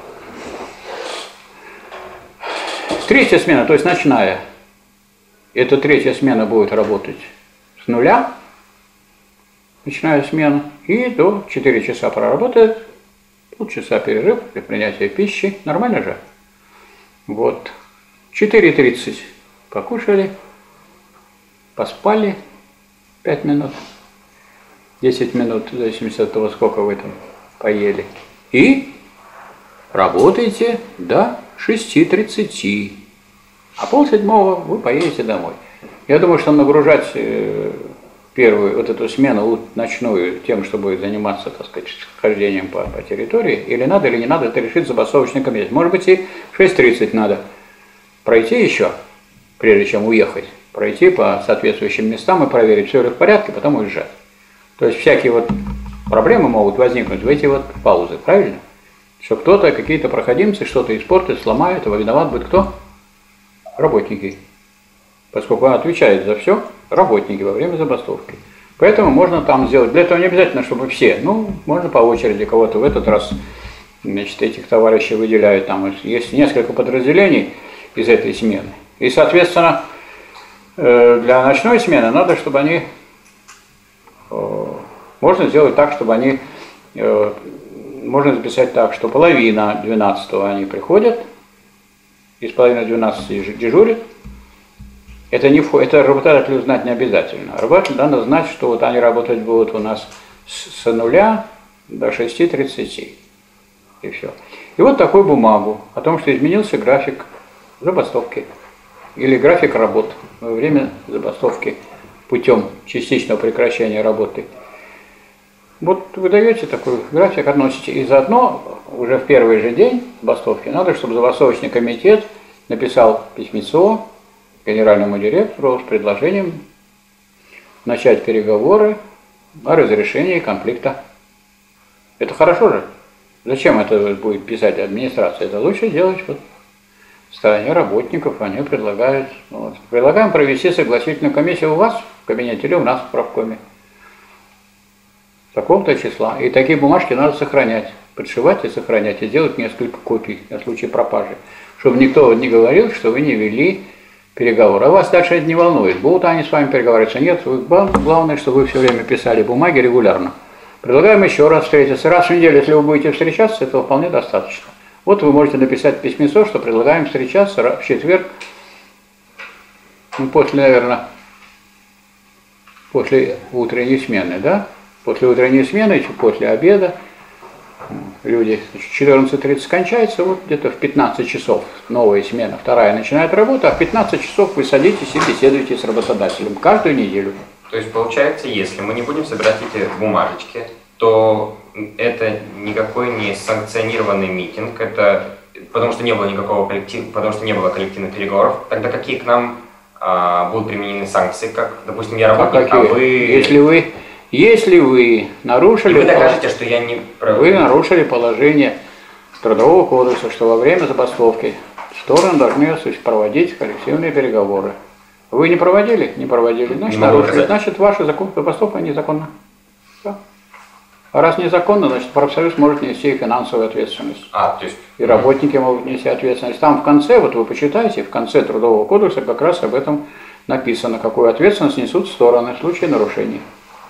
Третья смена, то есть ночная, эта третья смена будет работать с 0, ночная смена, и до 4 часа проработает, полчаса перерыв для принятия пищи, нормально же? Вот, 4:30 покушали, поспали 5 минут, 10 минут, в зависимости от того, сколько вы там поели, и работаете до 6:30, а 6:30 вы поедете домой. Я думаю, что нагружать первую вот эту смену ночную тем, чтобы заниматься, так сказать, хождением по территории, или надо, или не надо, это решит забастовочный комитет. Может быть, и 6:30 надо пройти еще, прежде чем уехать, пройти по соответствующим местам и проверить, все ли в порядке, потом уезжать. То есть всякие вот проблемы могут возникнуть в эти вот паузы, правильно? Что кто-то, какие-то проходимцы что-то испортят, сломают, а виноват будет кто? Работники. Поскольку он отвечает за все, работники во время забастовки. Поэтому можно там сделать, для этого не обязательно, чтобы все, ну, можно по очереди кого-то в этот раз, значит, этих товарищей выделяют, там есть несколько подразделений из этой смены. И, соответственно, для ночной смены надо, чтобы они, можно сделать так, чтобы они, можно записать так, что половина 12-го они приходят, из половины 12 дежурят. Это работодателю знать не обязательно. Работодателю надо знать, что вот они работать будут у нас с 0 до 6:30. И все. И вот такую бумагу о том, что изменился график забастовки или график работ во время забастовки путем частичного прекращения работы. Вот вы даете такой график, относите, и заодно уже в первый же день забастовки надо, чтобы забастовочный комитет написал письмецо генеральному директору с предложением начать переговоры о разрешении конфликта. Это хорошо же? Зачем это будет писать администрация? Это лучше делать вот в стороне работников. Они предлагают. Вот. Предлагаем провести согласительную комиссию у вас в кабинете или у нас в правкоме. Такого-то числа. И такие бумажки надо сохранять. Подшивать и сохранять. И делать несколько копий на случай пропажи. Чтобы никто не говорил, что вы не вели переговоры. А вас дальше это не волнует. Будут они с вами переговариваться? Нет. Главное, чтобы вы все время писали бумаги регулярно. Предлагаем еще раз встретиться. Раз в неделю, если вы будете встречаться, этого вполне достаточно. Вот вы можете написать письмецо, что предлагаем встречаться в четверг, ну, после, наверное, после утренней смены, да? После утренней смены, после обеда, люди, 14:30 кончается, вот где-то в 15 часов новая смена, вторая начинает работу, а в 15 часов вы садитесь и беседуете с работодателем каждую неделю.
То есть получается, если мы не будем собирать эти бумажечки, то это никакой не санкционированный митинг, это потому что не было никакого потому что не было коллективных переговоров. Тогда какие к нам будут применены санкции, как, допустим, я работник, а вы...
Если вы нарушили...
И вы докажете, что я не...
Вы нарушили положение Трудового кодекса, что во время забастовки стороны должны проводить коллективные переговоры. Вы не проводили? Не проводили. Значит, нарушили. Значит, ваша забастовка незаконна. Все. А раз незаконно, значит, профсоюз может нести финансовую ответственность.
То есть...
И работники могут нести ответственность. Там в конце, вот вы почитайте, в конце Трудового кодекса как раз об этом написано, какую ответственность несут стороны в случае нарушений.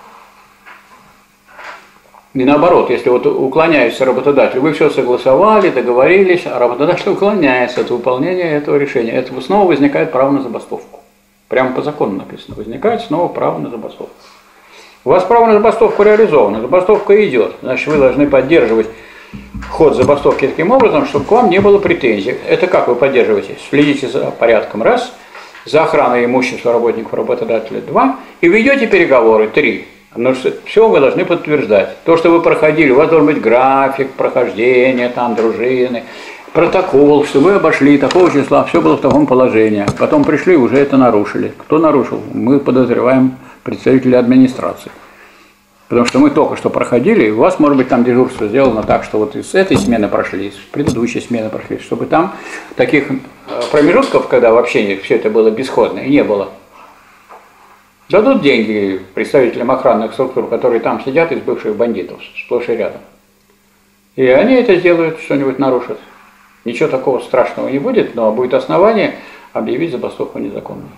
И наоборот, если вот уклоняется работодатель, вы все согласовали, договорились, а работодатель уклоняется от выполнения этого решения, это снова возникает право на забастовку. Прямо по закону написано, возникает снова право на забастовку. У вас право на забастовку реализовано, забастовка идет. Значит, вы должны поддерживать ход забастовки таким образом, чтобы к вам не было претензий. Это как вы поддерживаете? Следите за порядком, раз, за охраной имущества работников работодателя, два, и ведете переговоры, три. Но все вы должны подтверждать. То, что вы проходили, у вас должен быть график прохождения, там, дружины, протокол, что вы обошли такого числа, все было в таком положении. Потом пришли, уже это нарушили. Кто нарушил? Мы подозреваем представителей администрации. Потому что мы только что проходили, и у вас, может быть, там дежурство сделано так, что вот из этой смены прошли, из предыдущей смены прошли, чтобы там таких промежутков, когда вообще все это было бесходно, и не было. Дадут деньги представителям охранных структур, которые там сидят, из бывших бандитов, сплошь и рядом. И они это сделают, что-нибудь нарушат. Ничего такого страшного не будет, но будет основание объявить забастовку незаконной.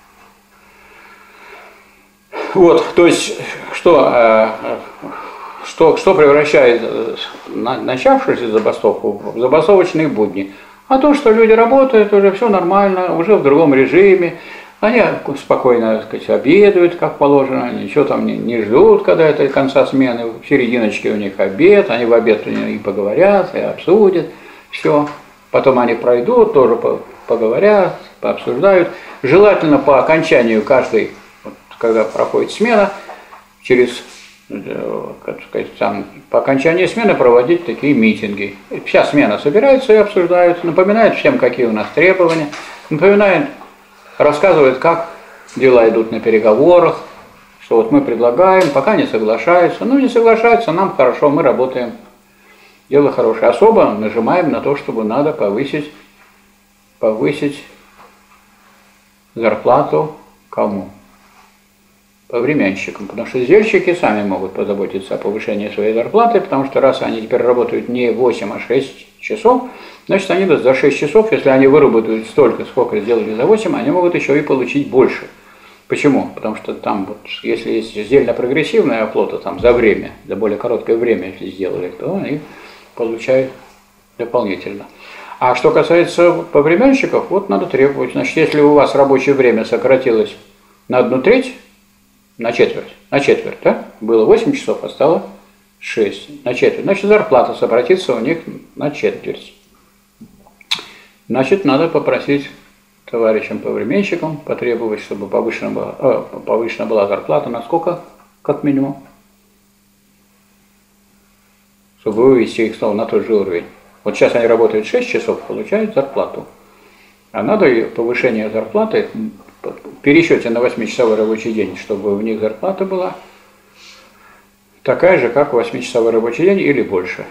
Вот, то есть, что превращает начавшуюся забастовку в забастовочные будни? А то, что люди работают, уже все нормально, уже в другом режиме, они спокойно, так сказать, обедают, как положено, ничего там не ждут, когда это конца смены, в серединочке у них обед, они в обед и поговорят, и обсудят, все. Потом они пройдут, тоже поговорят, пообсуждают. Желательно по окончанию каждой, когда проходит смена, через, как сказать, там, по окончании смены проводить такие митинги. Вся смена собирается и обсуждают, напоминает всем, какие у нас требования, напоминает, рассказывает, как дела идут на переговорах, что вот мы предлагаем, пока не соглашаются. Ну, не соглашаются, нам хорошо, мы работаем. Дело хорошее. Особо нажимаем на то, чтобы надо повысить зарплату кому? Повременщикам. Потому что сдельщики сами могут позаботиться о повышении своей зарплаты, потому что раз они теперь работают не 8, а 6 часов, значит, они за 6 часов, если они выработают столько, сколько сделали за 8, они могут еще и получить больше. Почему? Потому что там, вот, если есть сдельно-прогрессивная оплата там, за время, за более короткое время, если сделали, то они получают дополнительно. А что касается повременщиков, вот надо требовать. Значит, если у вас рабочее время сократилось на 1/3, на четверть, да? Было 8 часов, а стало 6, на четверть. Значит, зарплата сократится у них на четверть. Значит, надо попросить товарищам повременщикам потребовать, чтобы повышена была зарплата на сколько, как минимум? Чтобы вывести их снова на тот же уровень. Вот сейчас они работают 6 часов, получают зарплату. А надо и повышение зарплаты в пересчете на 8-часовой рабочий день, чтобы у них зарплата была такая же, как 8-часовой рабочий день или больше.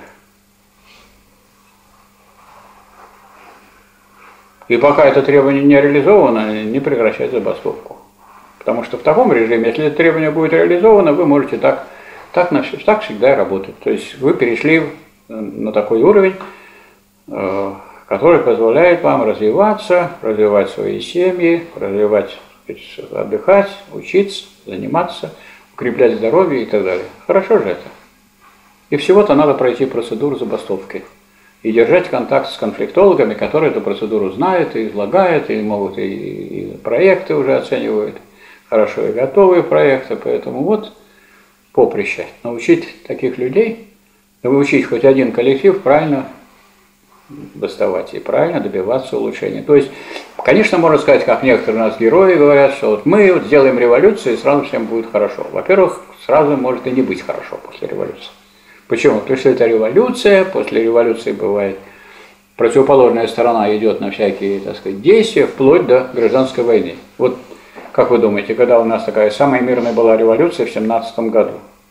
И пока это требование не реализовано, не прекращать забастовку. Потому что в таком режиме, если это требование будет реализовано, вы можете так всегда и работать. То есть вы перешли на такой уровень, который позволяет вам развиваться, развивать свои семьи, отдыхать, учиться, заниматься, укреплять здоровье и так далее. Хорошо же это. И всего-то надо пройти процедуру забастовки. И держать контакт с конфликтологами, которые эту процедуру знают и излагают, и могут и проекты уже оценивают, хорошо и готовые проекты. Поэтому вот поприще. Научить таких людей, научить хоть один коллектив правильно бастовать и правильно добиваться улучшения. То есть, конечно, можно сказать, как некоторые у нас герои говорят, что вот мы вот сделаем революцию, и сразу всем будет хорошо. Во-первых, сразу может и не быть хорошо после революции. Почему? Потому что это революция, после революции бывает противоположная сторона идет на всякие, так сказать, действия, вплоть до гражданской войны. Вот как вы думаете, когда у нас такая самая мирная была революция в 1917 году?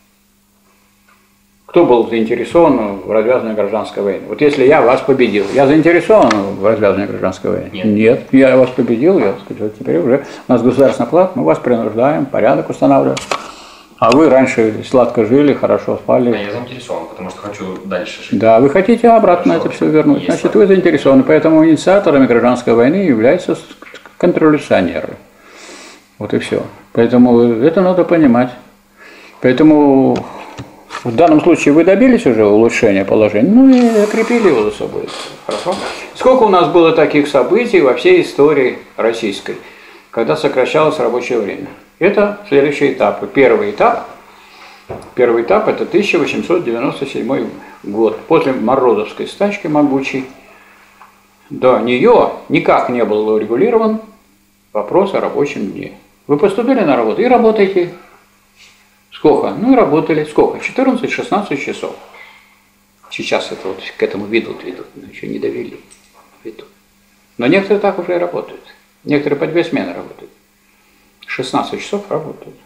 Кто был заинтересован в развязанной гражданской войне? Вот если я вас победил, я заинтересован в развязанной гражданской войне? Нет, я вас победил, я сказать, вот теперь уже у нас государственный плат, мы вас принуждаем, порядок устанавливаем. А вы раньше сладко жили, хорошо спали.
Да, я заинтересован, потому что хочу дальше жить.
Да, вы хотите обратно это все вернуть. Значит, вы заинтересованы. Поэтому инициаторами гражданской войны являются контрреволюционеры. Вот и все. Поэтому это надо понимать. Поэтому в данном случае вы добились уже улучшения положения, ну и закрепили его за собой. Хорошо? Сколько у нас было таких событий во всей истории российской, когда сокращалось рабочее время? Это следующие этапы. Первый этап Первый этап – это 1897 год. После Морозовской стачки могучей до нее никак не был урегулирован вопрос о рабочем дне. Вы поступили на работу и работаете. Сколько? Ну и работали. Сколько? 14-16 часов. Сейчас это вот к этому ведут, но еще не довели. Ведут. Но некоторые так уже и работают. Некоторые по 2 смены работают. 16 часов работают.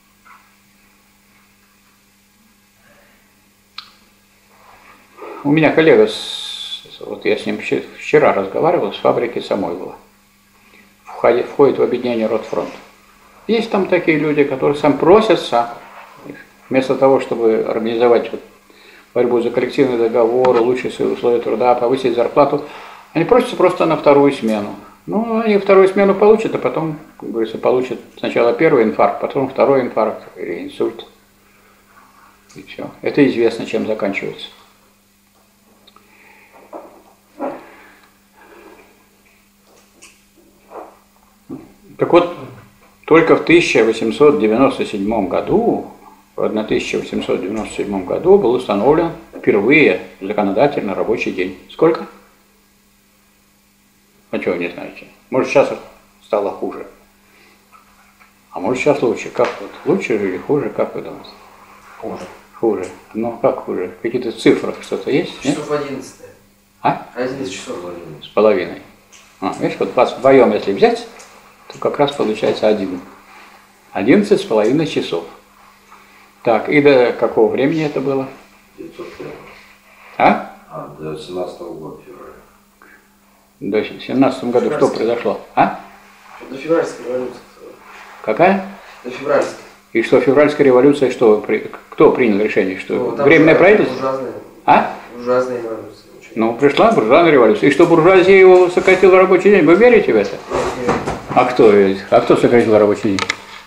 У меня коллега, вот я с ним вчера разговаривал, с фабрики Самойлова. Входит в объединение Ротфронт. Есть там такие люди, которые сам просятся, вместо того, чтобы организовать борьбу за коллективный договор, улучшить свои условия труда, повысить зарплату, они просятся просто на вторую смену. Ну, они вторую смену получат, а потом, как говорится, получат сначала первый инфаркт, потом второй инфаркт или инсульт. И все. Это известно, чем заканчивается. Так вот, только в 1897 году, был установлен впервые законодательно рабочий день. Сколько? А чего вы не знаете? Может, сейчас стало хуже. А может, сейчас лучше. Как вот? Лучше или хуже? Как вы думаете?
Хуже.
Хуже. Ну, как хуже? В каких-то цифрах что-то есть?
Часов 11.
А?
11 часов.
С половиной. Видишь, вот вас вдвоем, если взять, то как раз получается 11,5 часов. Так, и до какого времени это было?
901.
А?
До 17 года февраля.
До 17 году что произошло? А?
До февральской революции.
Какая?
До февральской. И
что февральская революция, что кто принял решение, что временное правительство?
Буржуазная.
А?
Буржуазная революция.
Ну, пришла буржуазная революция. И что буржуазия его сократила рабочий день, вы верите в это? А кто сократил рабочий день?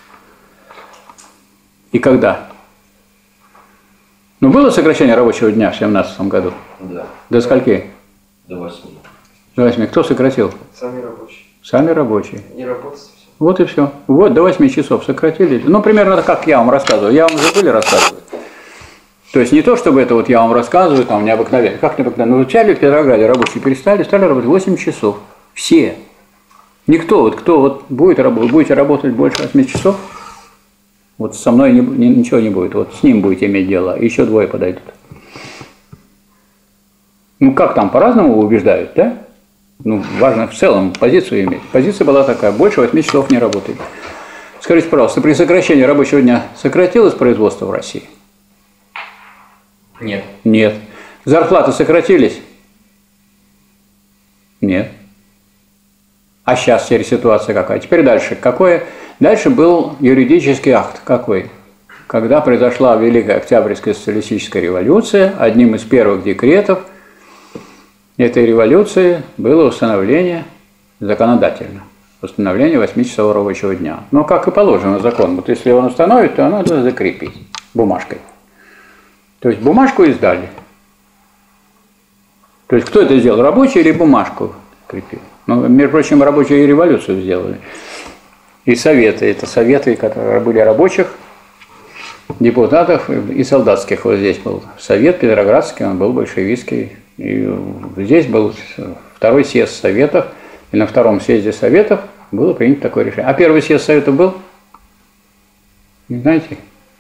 И когда? Ну, было сокращение рабочего дня в 17 году?
Да.
До скольки?
До 8.
До 8. Кто сократил?
Сами рабочие.
Сами рабочие.
Не работать все.
Вот и все. Вот до 8 часов сократили. Ну, примерно как я вам рассказываю. Я вам забыли рассказывать. То есть не то, чтобы это вот я вам рассказываю, там необыкновенно. Как необыкновенно? Ну, взяли в Петрограде рабочие, стали работать 8 часов. Все. Никто, вот кто вот будет работать, будете работать больше 8 часов, вот со мной ничего не будет. Вот с ним будете иметь дело. Еще 2 подойдут. Ну, как там, по-разному убеждают, да? Ну, важно в целом позицию иметь. Позиция была такая, больше 8 часов не работает. Скажите, пожалуйста, при сокращении рабочего дня сократилось производство в России?
Нет.
Нет. Зарплаты сократились? Нет. А сейчас теперь ситуация какая? Теперь дальше. Дальше был юридический акт. Какой? Когда произошла Великая Октябрьская социалистическая революция, одним из первых декретов этой революции было установление законодательно. Установление 8-часового рабочего дня. Но как и положено закон. Вот если он установит, то надо закрепить бумажкой. То есть бумажку издали. То есть кто это сделал? Рабочий или бумажку крепил? Ну, между прочим, рабочие и революцию сделали. И советы. Это советы, которые были рабочих, депутатов и солдатских. Вот здесь был совет Петроградский, он был большевистский. И здесь был 2-й съезд советов. И на 2-м съезде советов было принято такое решение. А 1-й съезд советов был? Не знаете?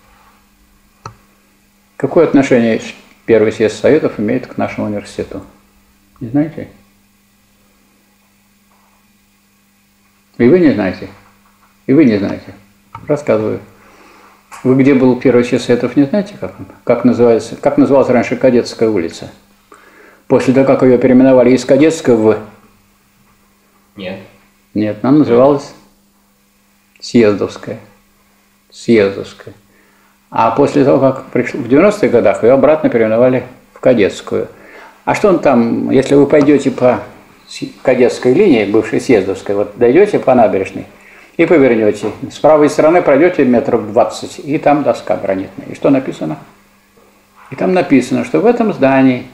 Какое отношение 1-й съезд советов имеет к нашему университету? Не знаете? И вы не знаете? И вы не знаете? Рассказываю. Вы где был 1-й съезд советов, не знаете, как он? Как называлась раньше Кадетская улица? После того, как ее переименовали из Кадетской в...
Нет.
Нет, она называлась Съездовская. Съездовская. А после того, как пришло в 90-х годах, ее обратно переименовали в Кадетскую. А что он там, если вы пойдете по Кадетской линии, бывшей Съездовской, вот дойдете по набережной и повернете, с правой стороны пройдете метров 20, и там доска гранитная. И что написано? И там написано, что в этом здании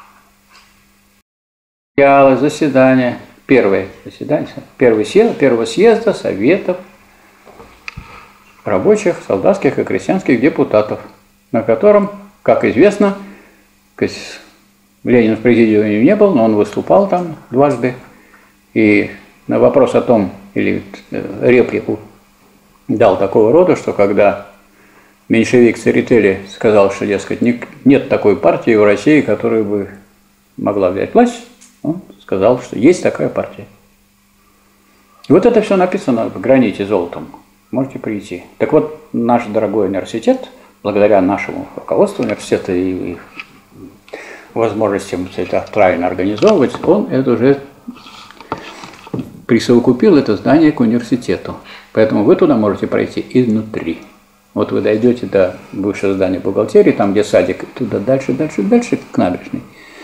заседание, первого съезда советов рабочих, солдатских и крестьянских депутатов на котором, как известно, Ленин в президиуме не был, но он выступал там дважды. И на вопрос о том, или реплику дал такого рода, что когда меньшевик Церетели сказал, что, дескать, нет такой партии в России, которая бы могла взять власть, он сказал, что есть такая партия. И вот это все написано в граните золотом. Можете прийти. Так вот, наш дорогой университет, благодаря нашему руководству университета и возможностям все это правильно организовывать, он это уже присовокупил это здание к университету. Поэтому вы туда можете пройти изнутри. Вот вы дойдете до бывшего здания бухгалтерии, там где садик, туда дальше, к набережной.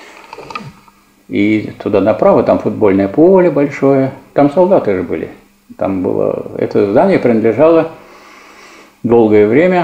И туда направо, там футбольное поле большое, там солдаты же были. Там было, это здание принадлежало долгое время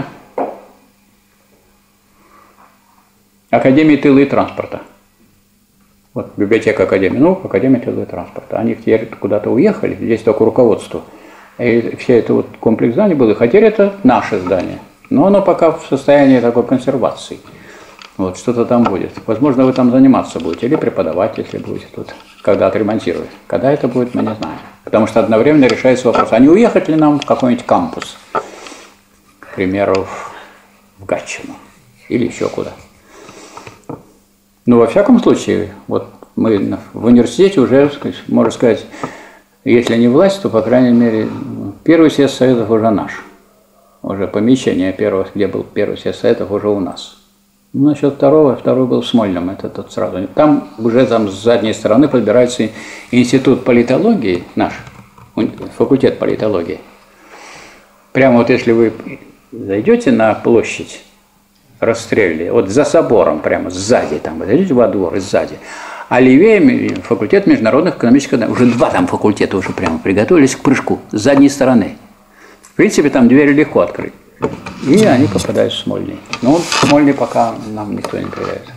Академии тыла и транспорта. Вот библиотека Академии наук, Академия тыла и транспорта. Они теперь куда-то уехали, здесь только руководство. И все это вот комплекс зданий был, и хотели это наше здание. Но оно пока в состоянии такой консервации. Вот, что-то там будет. Возможно, вы там заниматься будете, или преподавать, если будете тут, когда отремонтируют. Когда это будет, мы не знаем. Потому что одновременно решается вопрос, а не уехать ли нам в какой-нибудь кампус, к примеру, в Гатчину, или еще куда. Но во всяком случае, вот мы в университете уже, можно сказать, если не власть, то, по крайней мере, первый съезд советов уже наш. Уже помещение первого, где был первый съезд советов, уже у нас. Насчет второй был в Смольном, это тут сразу. Там уже там с задней стороны подбирается институт политологии наш, факультет политологии. Прямо вот если вы зайдете на площадь Расстрельной, вот за собором, прямо сзади, там вы зайдете во двор и сзади, а левее факультет международных экономических наук, уже два там факультета уже прямо приготовились к прыжку с задней стороны. В принципе, там двери легко открыть. И они попадают в Смольный. Но в Смольный пока нам никто не проверяет.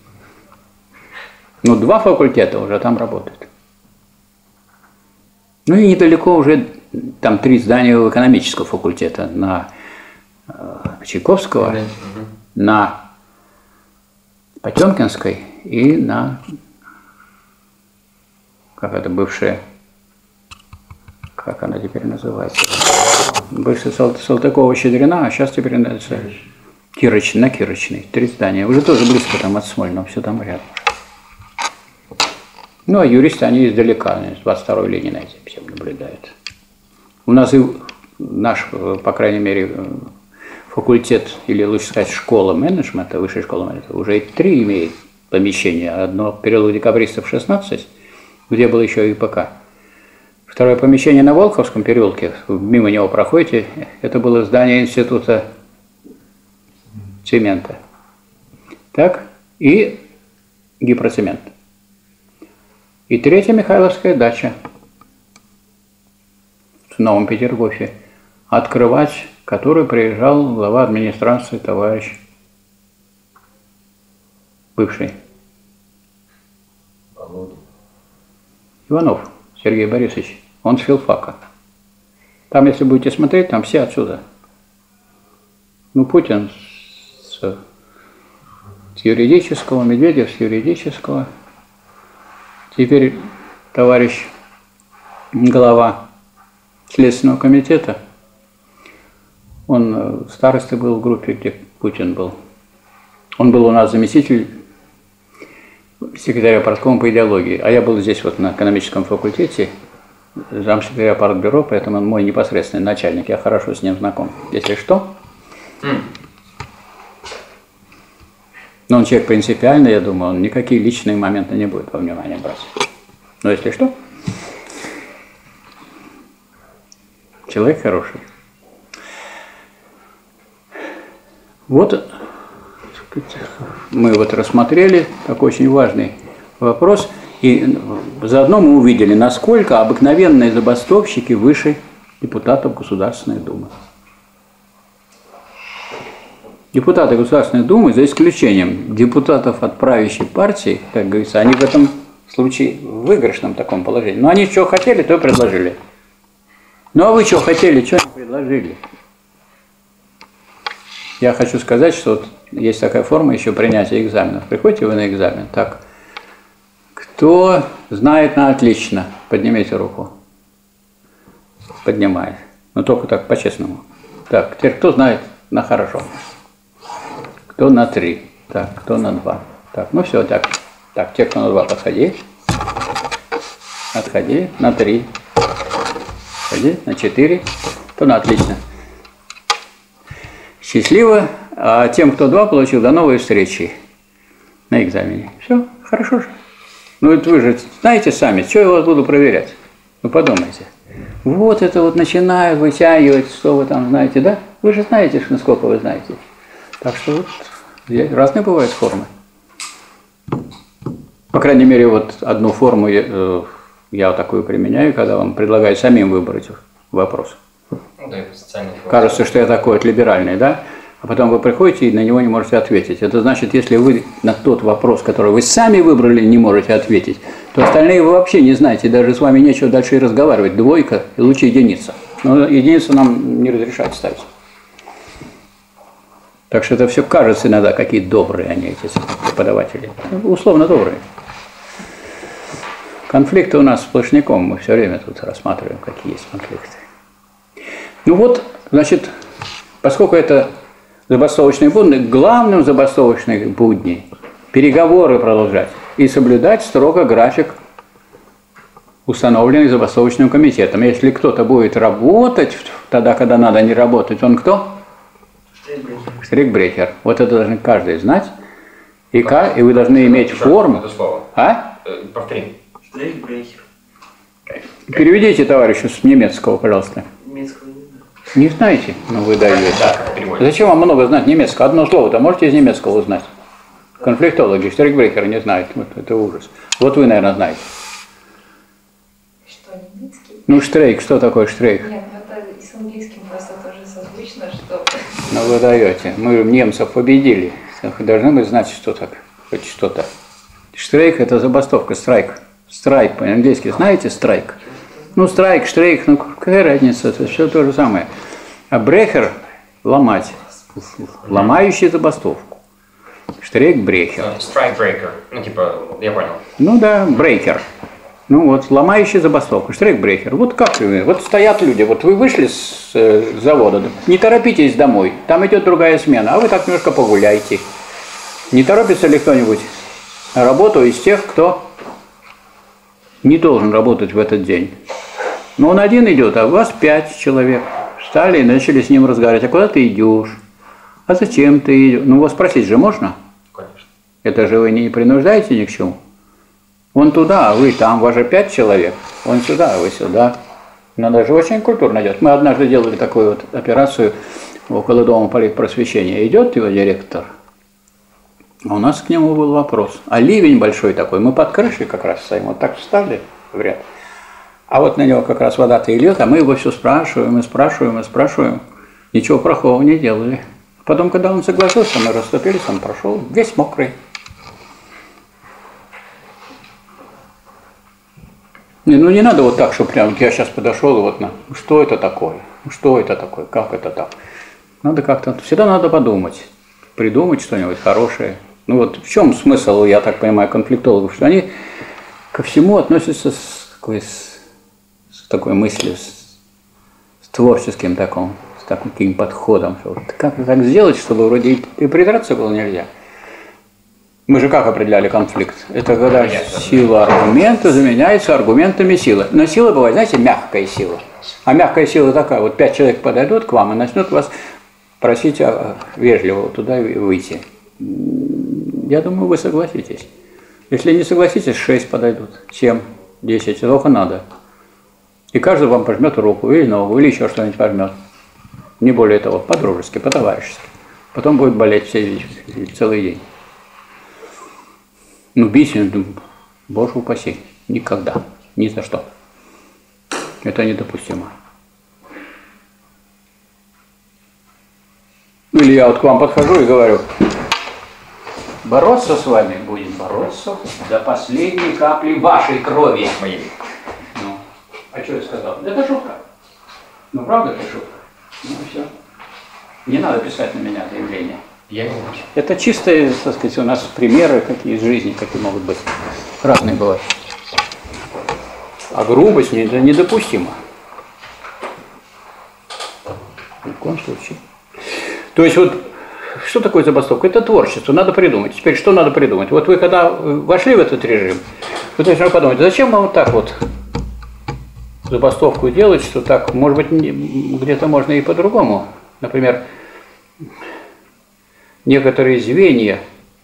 Но два факультета уже там работают. Ну и недалеко уже там 3 здания экономического факультета на Чайковского, на Потемкинской и на, как это бывшая, как она теперь называется, бывшая Салтыкова-Щедрина, а сейчас теперь называется на Кирочной. 3 здания. Уже тоже близко там от Смольного, все там рядом. Ну, а юристы, они издалека, они с 22-й линии на этим всем наблюдают. У нас и наш, по крайней мере, факультет, или лучше сказать, школа менеджмента, высшая школа менеджмента, уже 3 имеет помещения. Одно в переулок Декабристов 16, где был еще ИПК. Второе помещение на Волховском переулке, мимо него проходите, это было здание института цемента. Так, и гипроцемент. И 3-я Михайловская дача в Новом Петергофе, открывать которую приезжал глава администрации товарищ бывший Иванов Сергей Борисович. Он с филфака. Там, если будете смотреть, там все отсюда. Ну, Путин с юридического, Медведев с юридического. Теперь товарищ глава Следственного комитета, он старостой был в группе, где Путин был. Он был у нас заместитель секретаря парткома по идеологии, а я был здесь вот на экономическом факультете, замсекретаря партбюро, поэтому он мой непосредственный начальник, я хорошо с ним знаком. Если что. Но он человек принципиальный, я думаю, он никакие личные моменты не будет во внимание брать. Но если что, человек хороший. Вот мы вот рассмотрели такой очень важный вопрос, и заодно мы увидели, насколько обыкновенные забастовщики выше депутатов Государственной Думы. Депутаты Государственной Думы, за исключением депутатов от правящей партии, как говорится, они в этом случае в выигрышном таком положении. Но они что хотели, то и предложили. Ну а вы что хотели, что не предложили? Я хочу сказать, что вот есть такая форма еще принятия экзаменов. Приходите вы на экзамен. Так, кто знает на отлично? Поднимите руку. Поднимает. Но только так, по-честному. Так, теперь кто знает на хорошо? Кто на 3? Так, кто на 2? Так, ну все, так. Так, те, кто на 2, подходи. Отходи. На 3. Отходи. На 4. Кто на отлично. Счастливо. А тем, кто 2 получил, до новой встречи на экзамене. Все, хорошо же. Ну, это вы же знаете сами, что я вас буду проверять? Ну, подумайте. Вот это вот начинают вытягивать, что вы там знаете, да? Вы же знаете, насколько вы знаете. Так что вот разные бывают формы. По крайней мере, вот одну форму я вот такую применяю, когда вам предлагают самим выбрать вопрос. Кажется, что я такой вот либеральный, да? А потом вы приходите и на него не можете ответить. Это значит, если вы на тот вопрос, который вы сами выбрали, не можете ответить, то остальные вы вообще не знаете, даже с вами нечего дальше и разговаривать. 2 и лучше единица. Но единицу нам не разрешают ставить. Так что это все кажется иногда, какие добрые они, эти преподаватели. Условно добрые. Конфликты у нас сплошняком, мы все время тут рассматриваем, какие есть конфликты. Ну вот, значит, поскольку это забастовочные будни, главным забастовочных будней переговоры продолжать и соблюдать строго график, установленный забастовочным комитетом. Если кто-то будет работать тогда, когда надо не работать, он кто? Штрейкбрехер. Вот это должен каждый знать. И вы должны иметь форму.
Это слово.
А?
Повтори.
Штрейкбрехер.
Переведите, товарищу, с немецкого, пожалуйста.
Немецкого не знаю.
Не знаете? Ну вы даете.
Да, как переводится.
Зачем вам много знать немецкого? Одно слово-то можете из немецкого узнать? Конфликтологи, штрейкбрехеры не знают. Вот это ужас. Вот вы, наверное, знаете.
Что, немецкий?
Ну, штрейк, что такое штрейк?
Нет, ну это и с английским просто тоже созвучно, что...
Ну вы даете. Мы немцев победили. Должны мы знать, что так, хоть что-то. Штрейк – это забастовка, страйк. Страйк, по-английски знаете, страйк? Ну, страйк, штрейк, ну какая разница, это все то же самое. А брехер – ломать, ломающий забастовку. Штрейк – брехер.
Страйкбрейкер. Ну, типа, я понял.
Ну да, брейкер. Ну вот, ломающий забастовку, штрейк-брехер. Вот как вы, вот стоят люди, вот вы вышли с завода, не торопитесь домой, там идет другая смена, а вы так немножко погуляйте. Не торопится ли кто-нибудь на работу из тех, кто не должен работать в этот день? Но он один идет, а у вас 5 человек. Встали и начали с ним разговаривать. А куда ты идешь? А зачем ты идешь? Ну, его спросить же можно?
Конечно.
Это же вы не принуждаете ни к чему. Он туда, а вы там, у вас же 5 человек. Он сюда, а вы сюда. Надо же очень культурно идет. Мы однажды делали такую вот операцию около дома политпросвещения. Идет его директор. А у нас к нему был вопрос. А ливень большой такой. Мы под крышей как раз стоим. Вот так встали в ряд. А вот на него как раз вода-то и льет, а мы его все спрашиваем и спрашиваем и спрашиваем. Ничего плохого не делали. Потом, когда он согласился, мы расступились, он прошел весь мокрый. Ну не надо вот так, что прям я сейчас подошел и вот на. Что это такое? Что это такое? Как это так? Надо как-то, всегда надо подумать, придумать что-нибудь хорошее. Ну вот в чем смысл, я так понимаю, конфликтологов, что они ко всему относятся с такой мыслью, с творческим с таким подходом. Что вот как так сделать, чтобы вроде и придраться было нельзя. Мы же как определяли конфликт? Это когда сила аргумента заменяется аргументами силы. Но сила бывает, знаете, мягкая сила. А мягкая сила такая, вот 5 человек подойдут к вам и начнут вас просить вежливо туда выйти. Я думаю, вы согласитесь. Если не согласитесь, 6 подойдут, 7, 10, только надо. И каждый вам пожмет руку, или ногу, или еще что-нибудь пожмет. Не более того, по-дружески, по-товарищески. Потом будет болеть целый день. Ну, бить, боже упаси, никогда, ни за что. Это недопустимо. Или я вот к вам подхожу и говорю, бороться с вами будем бороться до последней капли вашей крови.
Моей.
Ну, а что я сказал? Это шутка. Ну, правда, это шутка. Ну, все. Не надо писать на меня заявление.
Я не знаю.
Это чистые, так сказать, у нас примеры какие из жизни, какие могут быть. Разные бывают. А грубость это недопустимо. Ни в коем случае. То есть вот, что такое забастовка? Это творчество, надо придумать. Теперь что надо придумать? Вот вы когда вошли в этот режим, вы должны подумать, зачем вам вот так вот забастовку делать, что так, может быть, где-то можно и по-другому. Например, некоторые звенья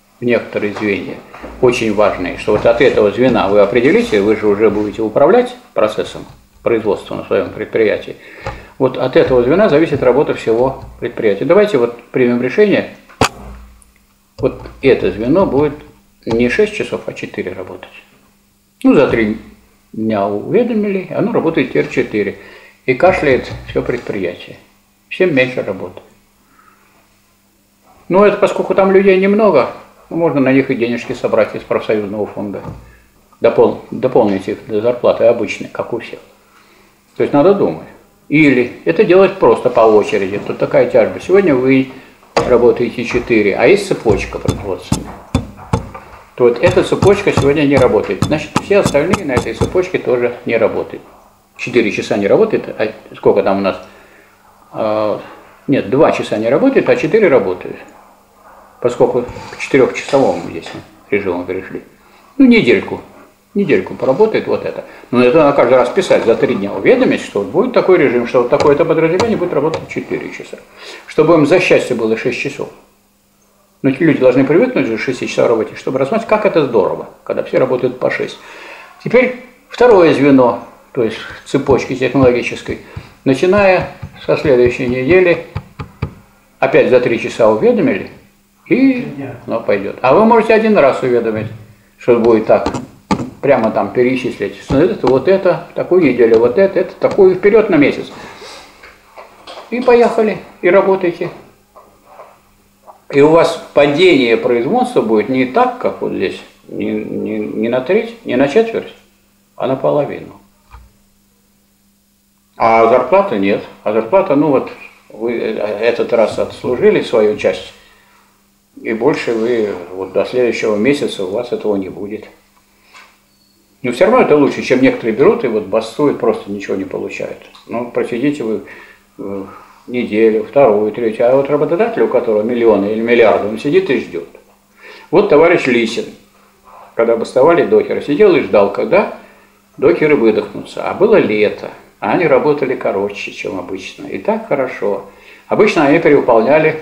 очень важные, что вот от этого звена вы определите, вы же уже будете управлять процессом производства на своем предприятии. Вот от этого звена зависит работа всего предприятия. Давайте вот примем решение, вот это звено будет не 6 часов, а 4 работать. Ну, за 3 дня уведомили, оно работает теперь 4. И кашляет все предприятие. Всем меньше работы. Но это поскольку там людей немного, можно на них и денежки собрать из профсоюзного фонда. Дополнить их до зарплаты обычной, как у всех. То есть надо думать. Или это делать просто по очереди. Тут такая тяжба. Сегодня вы работаете 4, а есть цепочка производственная. То вот эта цепочка сегодня не работает. Значит, все остальные на этой цепочке тоже не работают. 4 часа не работает, а сколько там у нас? Нет, 2 часа не работает, а 4 работают. Поскольку к 4-часовому здесь режиму перешли. Ну, недельку поработает вот это. Но это надо каждый раз писать за 3 дня, уведомить, что вот будет такой режим, что вот такое-то подразделение будет работать 4 часа. Чтобы им за счастье было 6 часов. Но люди должны привыкнуть же к 6 часам работе, чтобы рассмотреть, как это здорово, когда все работают по 6. Теперь второе звено, то есть цепочки технологической, начиная со следующей недели, опять за 3 часа уведомили, и оно пойдет. А вы можете один раз уведомить, что будет так, прямо там перечислить. Вот это, такую неделю, вот это, такую, вперед на месяц. И поехали, и работайте. И у вас падение производства будет не так, как вот здесь, не на треть, не на четверть, а на половину. А зарплаты нет. А зарплата, ну вот, вы этот раз отслужили свою часть, и больше вы вот до следующего месяца у вас этого не будет. Но все равно это лучше, чем некоторые берут и вот бастуют, просто ничего не получают. Ну, просидите вы неделю, вторую, третью, а вот работодатель, у которого миллионы или миллиарды, он сидит и ждет. Вот товарищ Лисин, когда бастовали докеры, сидел и ждал, когда докеры выдохнутся. А было лето, а они работали короче, чем обычно. И так хорошо. Обычно они перевыполняли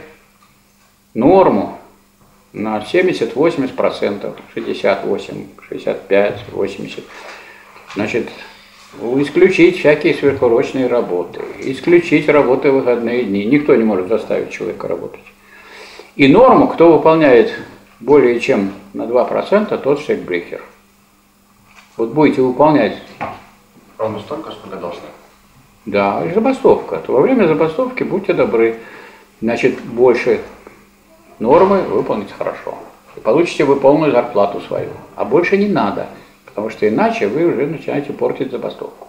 норму на 70-80%, 68, 65, 80. Значит, исключить всякие сверхурочные работы, исключить работы в выходные дни. Никто не может заставить человека работать. И норму, кто выполняет более чем на 2%, тот шейкбрехер. Вот будете выполнять.
Ровно столько, сколько должны.
Да, и забастовка. То во время забастовки будьте добры. Значит, больше нормы выполните хорошо. И получите вы полную зарплату свою. А больше не надо. Потому что иначе вы уже начинаете портить забастовку.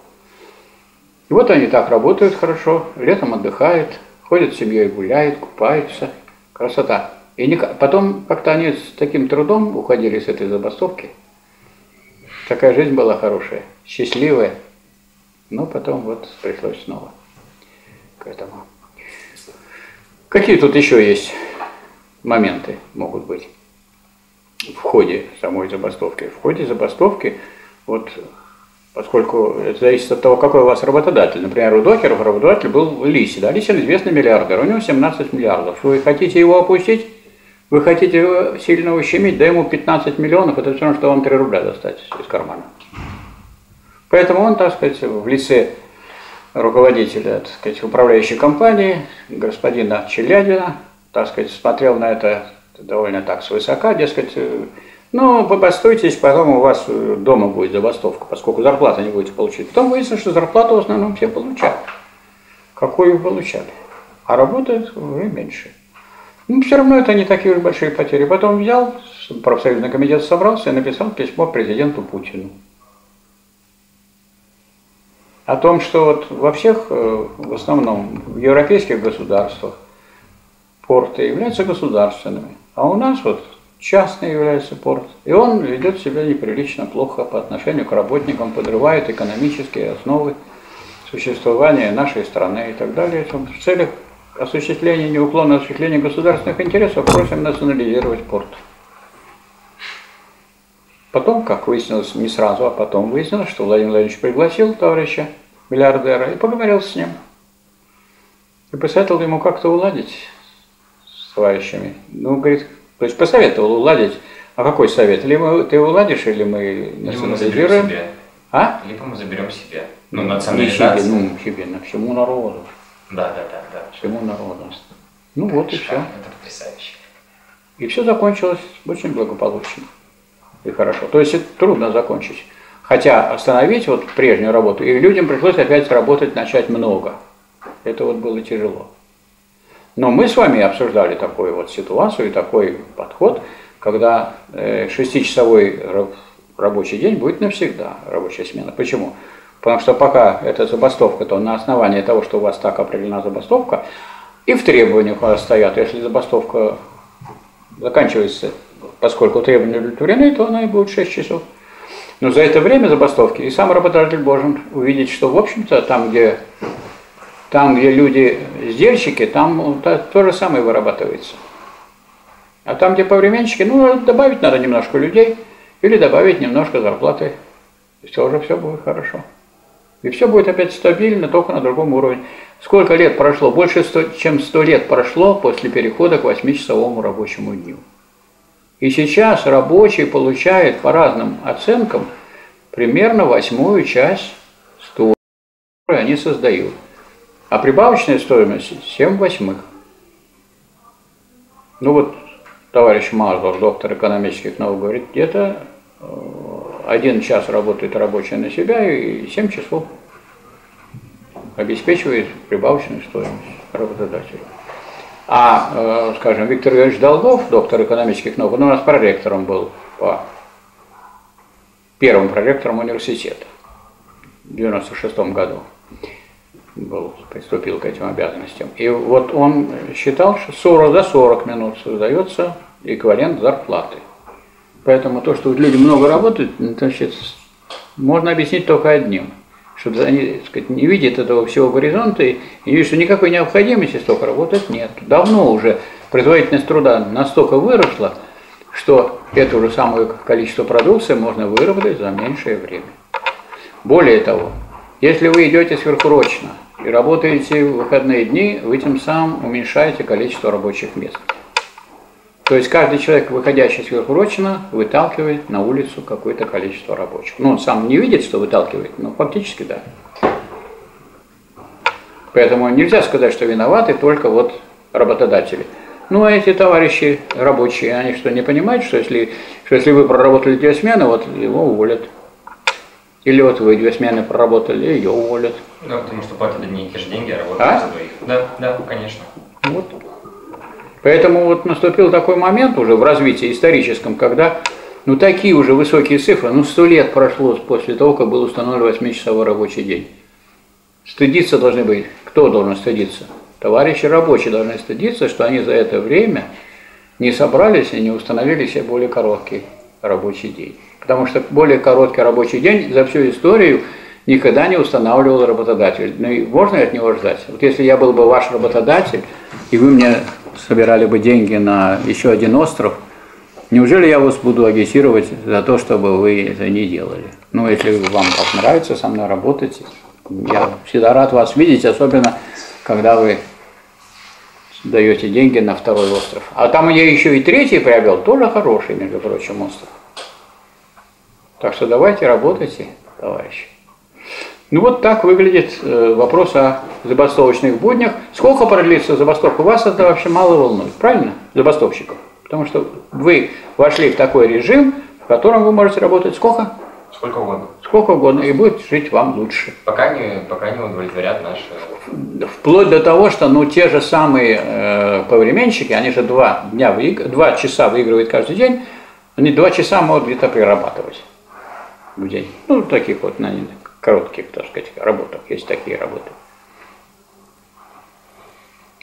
И вот они так работают хорошо, летом отдыхают, ходят с семьей, гуляют, купаются. Красота. И потом как-то они с таким трудом уходили с этой забастовки. Такая жизнь была хорошая, счастливая. Но потом вот пришлось снова к этому. Какие тут еще есть моменты могут быть в ходе самой забастовки? В ходе забастовки, вот, поскольку это зависит от того, какой у вас работодатель. Например, у докеров работодатель был Лисин. Да, Лисин известный миллиардер, у него 17 миллиардов. Вы хотите его опустить? Вы хотите его сильно ущемить? Да ему 15 миллионов, это все равно, что вам 3 рубля достать из кармана. Поэтому он, так сказать, в лице руководителя, так сказать, управляющей компании, господина Челядина, так сказать, смотрел на это довольно так свысока, дескать, ну, побастуйтесь, потом у вас дома будет забастовка, поскольку зарплату не будете получать. Потом выяснилось, что зарплату в основном все получают. Какую получали. А работает уже меньше. Ну, все равно это не такие уж большие потери. Потом взял, профсоюзный комитет собрался и написал письмо президенту Путину. О том, что вот во всех, в основном, в европейских государствах порты являются государственными, а у нас вот частный является порт, и он ведет себя неприлично плохо по отношению к работникам, подрывает экономические основы существования нашей страны и так далее. В целях осуществления, неуклонного осуществления государственных интересов просим национализировать порт. Потом, как выяснилось, не сразу, а потом выяснилось, что Владимир Владимирович пригласил товарища миллиардера и поговорил с ним. И посоветовал ему как-то уладить с товарищами. Ну, говорит, то есть посоветовал уладить. А какой совет? Либо ты уладишь, или мы национализируем. А?
Либо мы заберем себе.
Ну, национализация. Себе, на всему народу.
Да.
Всему народу. Ну вот и все.
Это потрясающе.
И все закончилось очень благополучно. И хорошо. То есть это трудно закончить. Хотя остановить вот прежнюю работу, и людям пришлось опять работать, начать много. Это вот было тяжело. Но мы с вами обсуждали такую вот ситуацию и такой подход, когда 6-часовой рабочий день будет навсегда, рабочая смена. Почему? Потому что пока эта забастовка, то на основании того, что у вас так определена забастовка, и в требованиях у вас стоят, если забастовка заканчивается, поскольку требования удовлетворены, то она и будет 6 часов. Но за это время забастовки и сам работодатель должен увидеть, что, в общем-то, там, где люди сдельщики, там то же самое вырабатывается. А там, где повременщики, ну, добавить надо немножко людей или добавить немножко зарплаты. И все будет хорошо. И все будет опять стабильно, только на другом уровне. Сколько лет прошло? Больше чем 100 лет прошло после перехода к 8-часовому рабочему дню. И сейчас рабочий получает по разным оценкам примерно 8-ю часть стоимости, которую они создают. А прибавочная стоимость 7/8. Ну вот товарищ Мазур, доктор экономических наук, говорит, где-то 1 час работает рабочий на себя и 7 часов обеспечивает прибавочную стоимость работодателя. А, скажем, Виктор Георгиевич Долгов, доктор экономических наук, он у нас проректором был, первым проректором университета в 1996 году. Приступил к этим обязанностям. И вот он считал, что за 40 минут создается эквивалент зарплаты. Поэтому то, что люди много работают, значит, можно объяснить только одним. Что они, так сказать, не видят этого всего горизонта и видят, что никакой необходимости столько работать нет. Давно уже производительность труда настолько выросла, что это же самое количество продукции можно выработать за меньшее время. Более того, если вы идете сверхурочно и работаете в выходные дни, вы тем самым уменьшаете количество рабочих мест. То есть каждый человек, выходящий сверхурочно, выталкивает на улицу какое-то количество рабочих. Ну, он сам не видит, что выталкивает, но фактически да. Поэтому нельзя сказать, что виноваты только вот работодатели. Ну, а эти товарищи рабочие, они что, не понимают, что если вы проработали 2 смены, вот его уволят. Или вот вы 2 смены проработали, ее уволят.
Да, потому что платят одни и те же деньги, а работают за двоих. Да, конечно.
Вот. Поэтому вот наступил такой момент уже в развитии историческом, когда ну такие уже высокие цифры, 100 лет прошло после того, как был установлен 8-часовой рабочий день. Стыдиться должны быть. Кто должен стыдиться? Товарищи рабочие должны стыдиться, что они за это время не собрались и не установили себе более короткий рабочий день. Потому что более короткий рабочий день за всю историю никогда не устанавливал работодатель. Ну и можно от него ждать? Вот если я был бы ваш работодатель, и вы мне собирали бы деньги на еще один остров, неужели я вас буду агитировать за то, чтобы вы это не делали? Ну, если вам так нравится со мной работать, я всегда рад вас видеть, особенно когда вы даете деньги на 2-й остров. А там я еще и 3-й приобрел, тоже хороший, между прочим, остров. Так что давайте работайте, товарищи. Ну вот так выглядит вопрос о забастовочных буднях. Сколько продлится забастовка? Вас это вообще мало волнует, правильно, забастовщиков? Потому что вы вошли в такой режим, в котором вы можете работать сколько?
Сколько угодно.
Сколько угодно, и будет жить вам лучше.
Пока не удовлетворят наши...
Вплоть до того, что те же самые повременщики, они же 2 часа выигрывают каждый день, они 2 часа могут где-то прирабатывать в день. Ну, таких вот коротких, так сказать, работах, есть такие работы.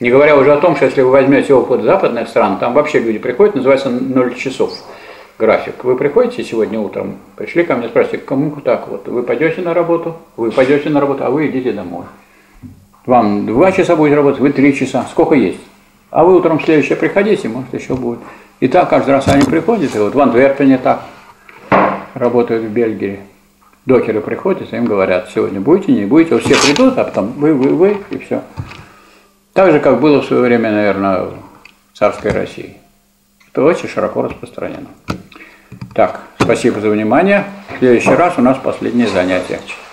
Не говоря уже о том, что если вы возьмете опыт западных стран, там вообще люди приходят, называется 0 часов график. Вы приходите сегодня утром, пришли ко мне, спрашиваете, кому так вот, вы пойдете на работу, а вы идите домой. Вам 2 часа будет работать, вы 3 часа, сколько есть. А вы утром следующее приходите, может еще будет. И так каждый раз они приходят, и вот в Антверпене так работают в Бельгии. Докеры приходят, им говорят, сегодня будете, не будете, вот все придут, а потом вы, и все. Так же, как было в свое время, наверное, в царской России. Это очень широко распространено. Так, спасибо за внимание. В следующий раз у нас последнее занятие.